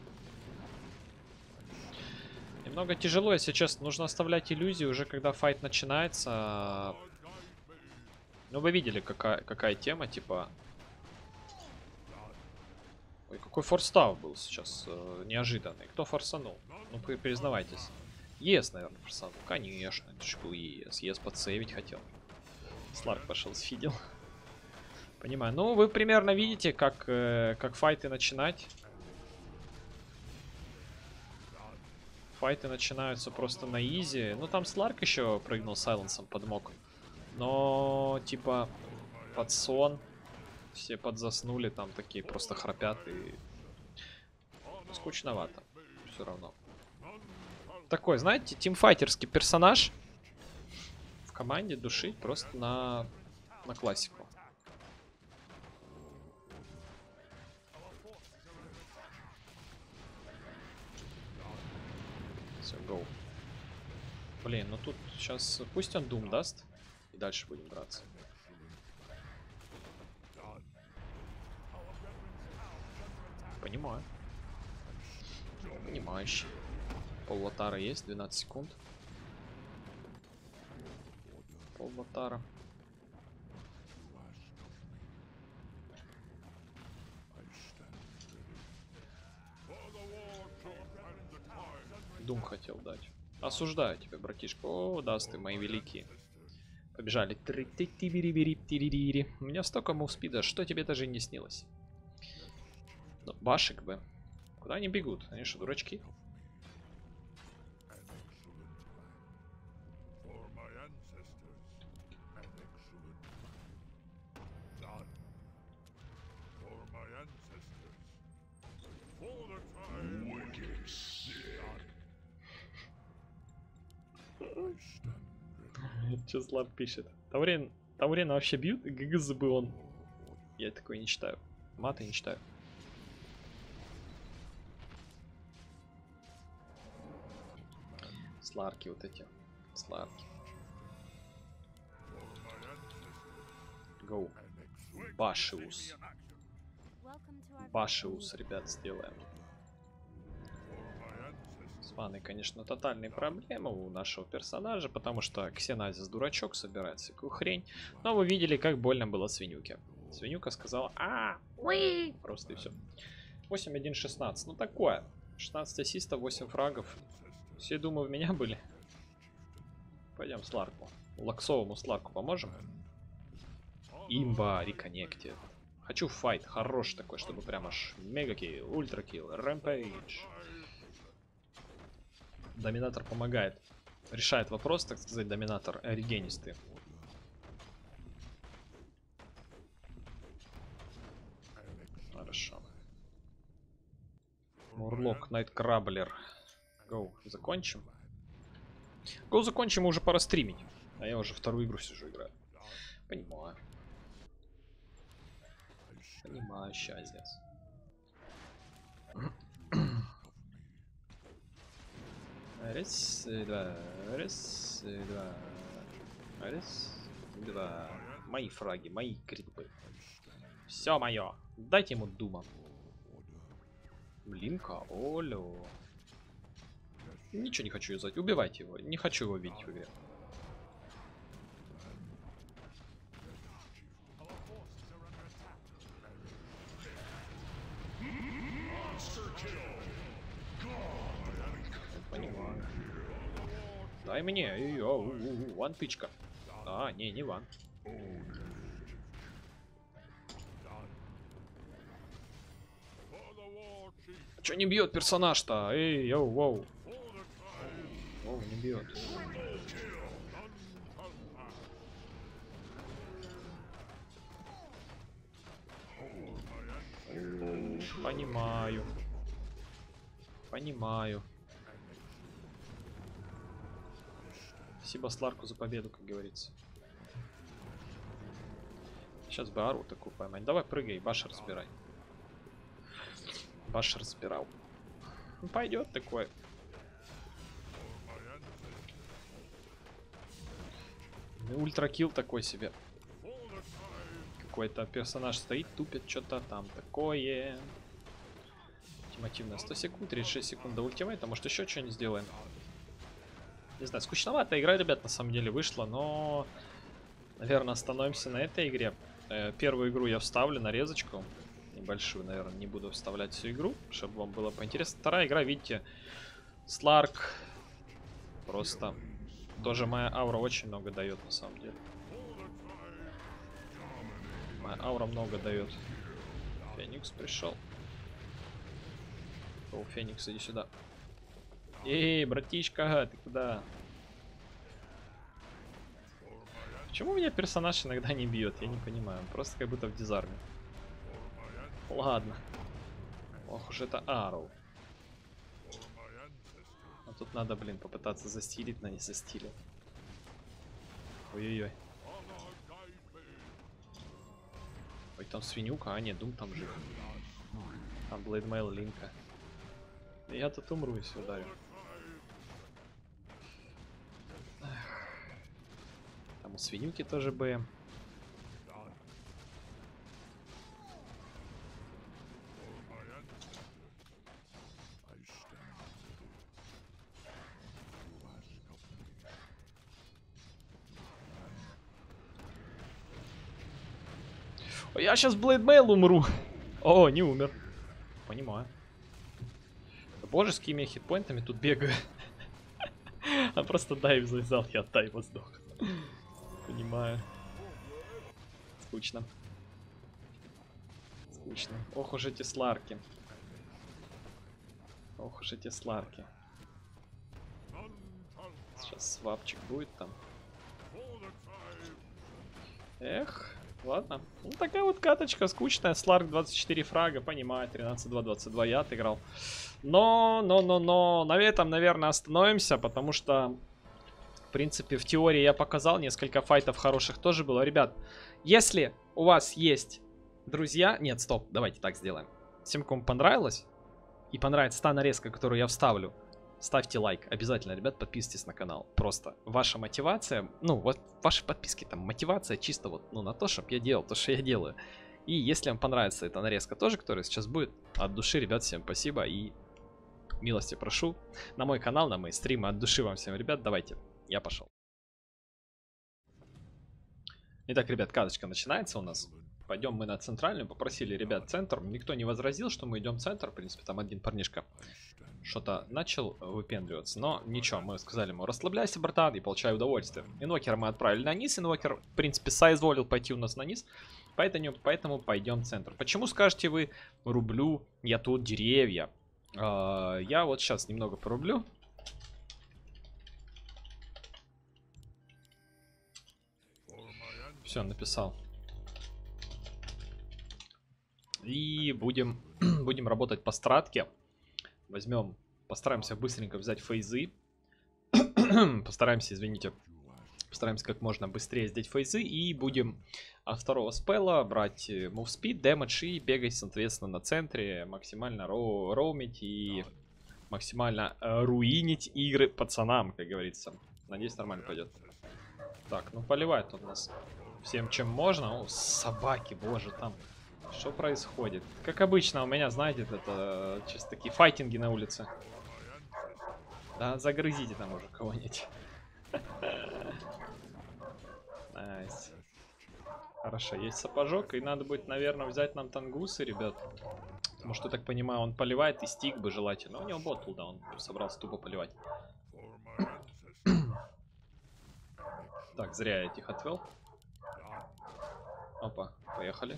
Немного тяжело, если честно. Нужно оставлять иллюзии уже, когда файт начинается. Ну, вы видели, какая, какая тема, типа... Ой, какой форстав был сейчас э, неожиданный. Кто форсанул? Ну, вы признавайтесь. ЕС, наверное, форсанул. Конечно, это же был ЕС. ЕС подсейвить хотел. Сларк пошел, сфидел. Понимаю. Ну, вы примерно видите, как, э, как файты начинать. Файты начинаются просто на изи. Ну, там Сларк еще прыгнул сайленсом под мок. Но, типа, под сон. Все подзаснули, там такие просто храпят и... Скучновато. Все равно. Такой, знаете, тимфайтерский персонаж. В команде душить просто на, на классику. Все, гоу. Блин, ну тут сейчас пусть он Doom даст. И дальше будем драться. Понимаю. Понимающий. Пол лотара есть, двенадцать секунд. Пол лотара. Дум хотел дать. Осуждаю тебя, братишка. О, даст ты, мои великие. Побежали. У меня столько мувспида, что тебе даже не снилось. Ну, башек бы. Куда они бегут? Они что, дурачки? Числав пишет. Таурен, Таурена вообще бьют? ГГЗ бы он. Я такой не читаю. Маты не читаю. Сларки вот эти. Сларки. Гоу. Башиус. Башиус, ребят, сделаем. С маной, конечно, тотальные проблемы у нашего персонажа, потому что Ксеназис дурачок собирает всякую хрень. Но вы видели, как больно было свинюке. Свинюка сказала: а, уи! Просто и все. восемь один шестнадцать. Ну такое. шестнадцать ассистов, восемь фрагов. Все, думаю, в меня были. Пойдем Сларку. Лаксовому Сларку поможем. Имба, реконнектит. Хочу файт хороший такой, чтобы прям аж мега-килл, ультра-килл, рэмпейдж. Доминатор помогает. Решает вопрос, так сказать, доминатор регенистый. Хорошо. Мурлок, Найткраблер. Гоу, закончим. Гоу, закончим, уже пора стримить. А я уже вторую игру сижу, играю. Понимаю. Понимаю, сейчас здесь. Раз, два, раз, два, раз, два. Мои фраги, мои крипы. Все мое. Дайте ему дума. Лимка, олё. Ничего не хочу юзать. Убивайте его. Не хочу его видеть в игре. Понимаю. Дай мне. Ее. Ван тычка. А, не, не ван. Чё не бьет персонаж-то? Эй, йоу, воу. Воу, не бьет. Понимаю. Понимаю. Спасибо Сларку за победу, как говорится. Сейчас бы Ару такую поймать. Давай прыгай, Баш разбирай. Баш разбирал. Ну, пойдет такой. Ультракилл такой себе. Какой-то персонаж стоит, тупит что-то там такое. Ультимативно сто секунд, тридцать шесть секунд до ультимейта. Может еще что-нибудь сделаем? Не знаю, скучноватая игра, ребят, на самом деле вышла, но... Наверное, остановимся на этой игре. Первую игру я вставлю, нарезочку. Небольшую, наверное, не буду вставлять всю игру, чтобы вам было поинтересно. Вторая игра, видите, Сларк. Просто тоже моя аура очень много дает, на самом деле. Моя аура много дает. Феникс пришел. О, Феникс, иди сюда. Эй, братишка, ты куда? Почему меня персонаж иногда не бьет? Я не понимаю. Просто как будто в дизарме. Ладно. Ох уж это Ару. А тут надо, блин, попытаться застилить, но не застилил. Ой-ой-ой. Ой, там свинюка, а нет, Дум там жив. Там Блейдмейл Линка. Я тут умру, если ударю. Там у свинюки тоже БМ. Ой, я сейчас Блейдмейл умру. О, не умер. Понимаю. Божескими хитпоинтами тут бегаю. А просто дайв завязал, я от дайва сдох. Понимаю. Скучно. Скучно. Ох уж эти Сларки. Ох уж эти сларки. Сейчас свапчик будет там. Эх, ладно. Ну такая вот каточка скучная. Сларк двадцать четыре фрага, понимаю. тринадцать два, двадцать два я отыграл. Но, но, но, но, на этом, наверное, остановимся, потому что, в принципе, в теории я показал, несколько файтов хороших тоже было. Ребят, если у вас есть друзья... Нет, стоп, давайте так сделаем. Всем, кому понравилось, и понравится та нарезка, которую я вставлю, ставьте лайк. Обязательно, ребят, подписывайтесь на канал. Просто ваша мотивация, ну, вот ваши подписки, там, мотивация чисто вот, ну, на то, чтобы я делал то, что я делаю. И если вам понравится эта нарезка тоже, которая сейчас будет, от души, ребят, всем спасибо и милости прошу на мой канал, на мои стримы. От души вам всем, ребят, давайте, я пошел. Итак, ребят, каточка начинается у нас. Пойдем мы на центральную. Попросили ребят центр. Никто не возразил, что мы идем в центр. В принципе, там один парнишка что-то начал выпендриваться. Но ничего, мы сказали ему: расслабляйся, братан, и получай удовольствие. Инвокера мы отправили на низ. Инвокер, в принципе, соизволил пойти у нас на низ. Поэтому, поэтому пойдем в центр. Почему, скажете вы, рублю я тут деревья? А, я вот сейчас немного порублю. Все, написал. И будем, будем работать по стратке. Возьмем, постараемся быстренько взять фейзы. Постараемся, извините, постараемся как можно быстрее сделать фейзы. И будем от второго спелла брать move speed, damage и бегать, соответственно, на центре. Максимально роу, роумить и максимально э, руинить игры пацанам, как говорится. Надеюсь, нормально пойдет. Так, ну поливает он нас всем, чем можно. О, собаки, боже, там... Что происходит? Как обычно у меня, знаете, это чисто такие файтинги на улице. Да, загрызите там уже кого-нибудь. Найс. Хорошо, есть сапожок, и надо будет, наверное, взять нам тангусы, ребят. Потому что, я так понимаю, он поливает и стик бы желательно. У него ботл, да, он собрался тупо поливать. Так, зря я этих отвел. Опа, поехали.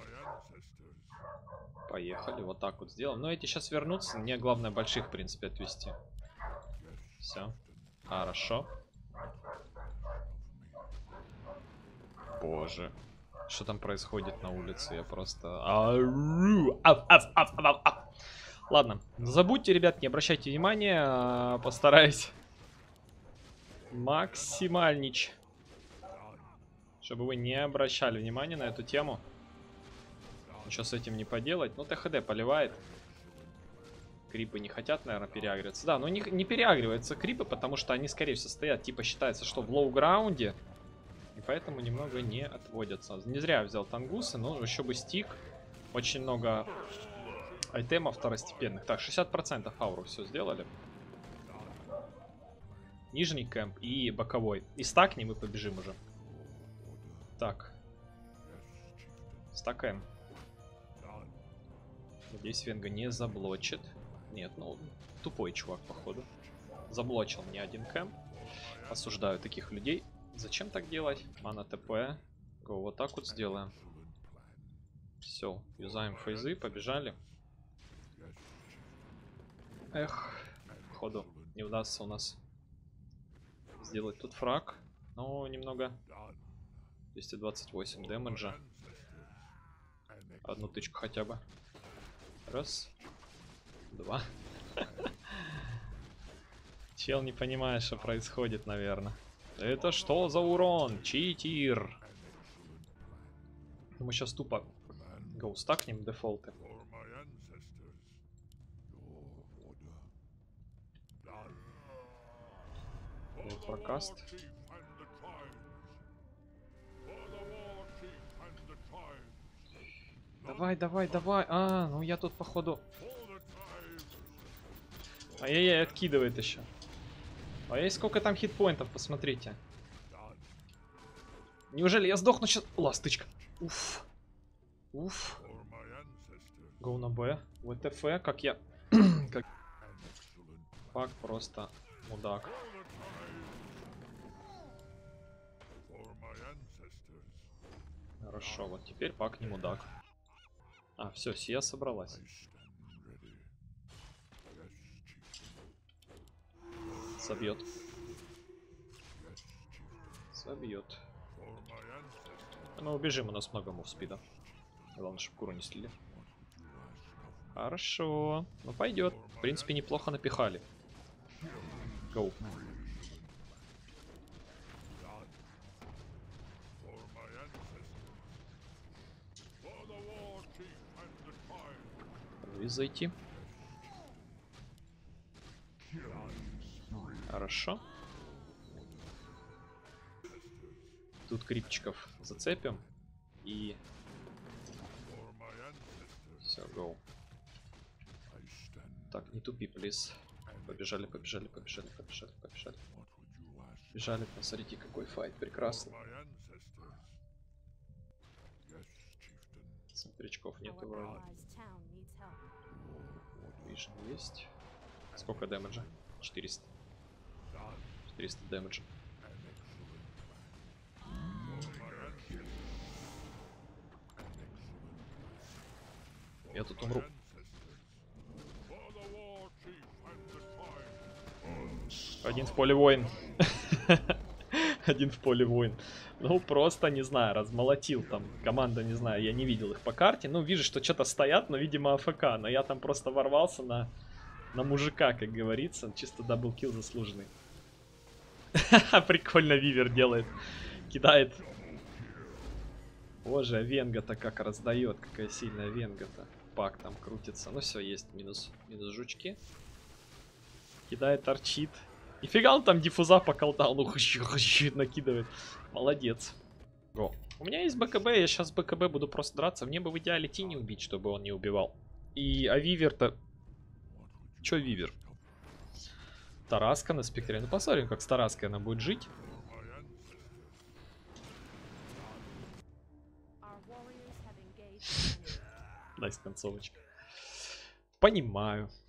Поехали, вот так вот сделаем. Но эти сейчас вернутся. Мне главное больших, в принципе, отвести. Все. Хорошо. Боже. Что там происходит на улице? Я просто... Ладно. Забудьте, ребят, не обращайте внимания. Постараюсь максимальнич, чтобы вы не обращали внимания на эту тему. Ничего с этим не поделать. Ну, ТХД поливает. Крипы не хотят, наверное, переагриваться. Да, но не, не переагриваются крипы, потому что они, скорее всего, стоят. Типа считается, что в лоу-граунде. И поэтому немного не отводятся. Не зря я взял тангусы, но еще бы стик. Очень много айтемов второстепенных. Так, шестьдесят процентов ауру все сделали. Нижний кэмп и боковой. И стакнем и побежим уже. Так. Стакаем. Надеюсь, Венга не заблочит. Нет, ну, тупой чувак, походу. Заблочил мне один кэмп. Осуждаю таких людей. Зачем так делать? Мана ТП. Го, вот так вот сделаем. Все, юзаем фейзы, побежали. Эх, походу не удастся у нас сделать тут фраг. Но немного. двести двадцать восемь дэмэджа. Одну тычку хотя бы. Раз. Два. Чел не понимает, что происходит, наверное. Это что за урон? Читер. Мы сейчас тупо гоу стакнем дефолты. Прокаст. Давай, давай, давай. А, ну я тут, походу... Ай-яй-яй, откидывает еще. Ай-яй, сколько там хитпоинтов, посмотрите. Неужели я сдохну сейчас? Ластычка. Уф. Уф. Гоу на Б. ВТФ, как я... как... Пак просто мудак. Хорошо, вот теперь Пак не мудак. А, все, Сия собралась. Собьет. Собьет. Мы убежим, у нас много мувспида. Главное, чтобы куру не слили. Хорошо. Ну пойдет. В принципе, неплохо напихали. Гоу. И зайти. Хорошо. Тут крипчиков зацепим. И... Все, гоу. Так, не тупи, плиз. Побежали, побежали, побежали, побежали, побежали. Бежали, посмотрите, какой файт. Прекрасно. Смотрячков нету вроде. Вижн есть. Сколько дэмэджа? четыреста. четыреста дэмэджа. Я тут умру. Один в поле воин. Один в поле воин. Ну, просто, не знаю, размолотил там. Команда, не знаю, я не видел их по карте. Ну, вижу, что что-то стоят, но, видимо, АФК. Но я там просто ворвался на, на мужика, как говорится. Чисто даблкил заслуженный. Прикольно Вивер делает. Кидает. Боже, Венга-то как раздает. Какая сильная Венга-то. Пак там крутится. Ну все, есть минус, минус жучки. Кидает, торчит. Нифига он там диффуза по колдауну накидывает. Молодец. Го. У меня есть БКБ, я сейчас в БКБ буду просто драться. Мне бы в идеале Тини убить, чтобы он не убивал. И, а Вивер-то... Чё Вивер? Тараска на спектре. Ну посмотрим, как с Тараской она будет жить. Найс концовочка. Понимаю.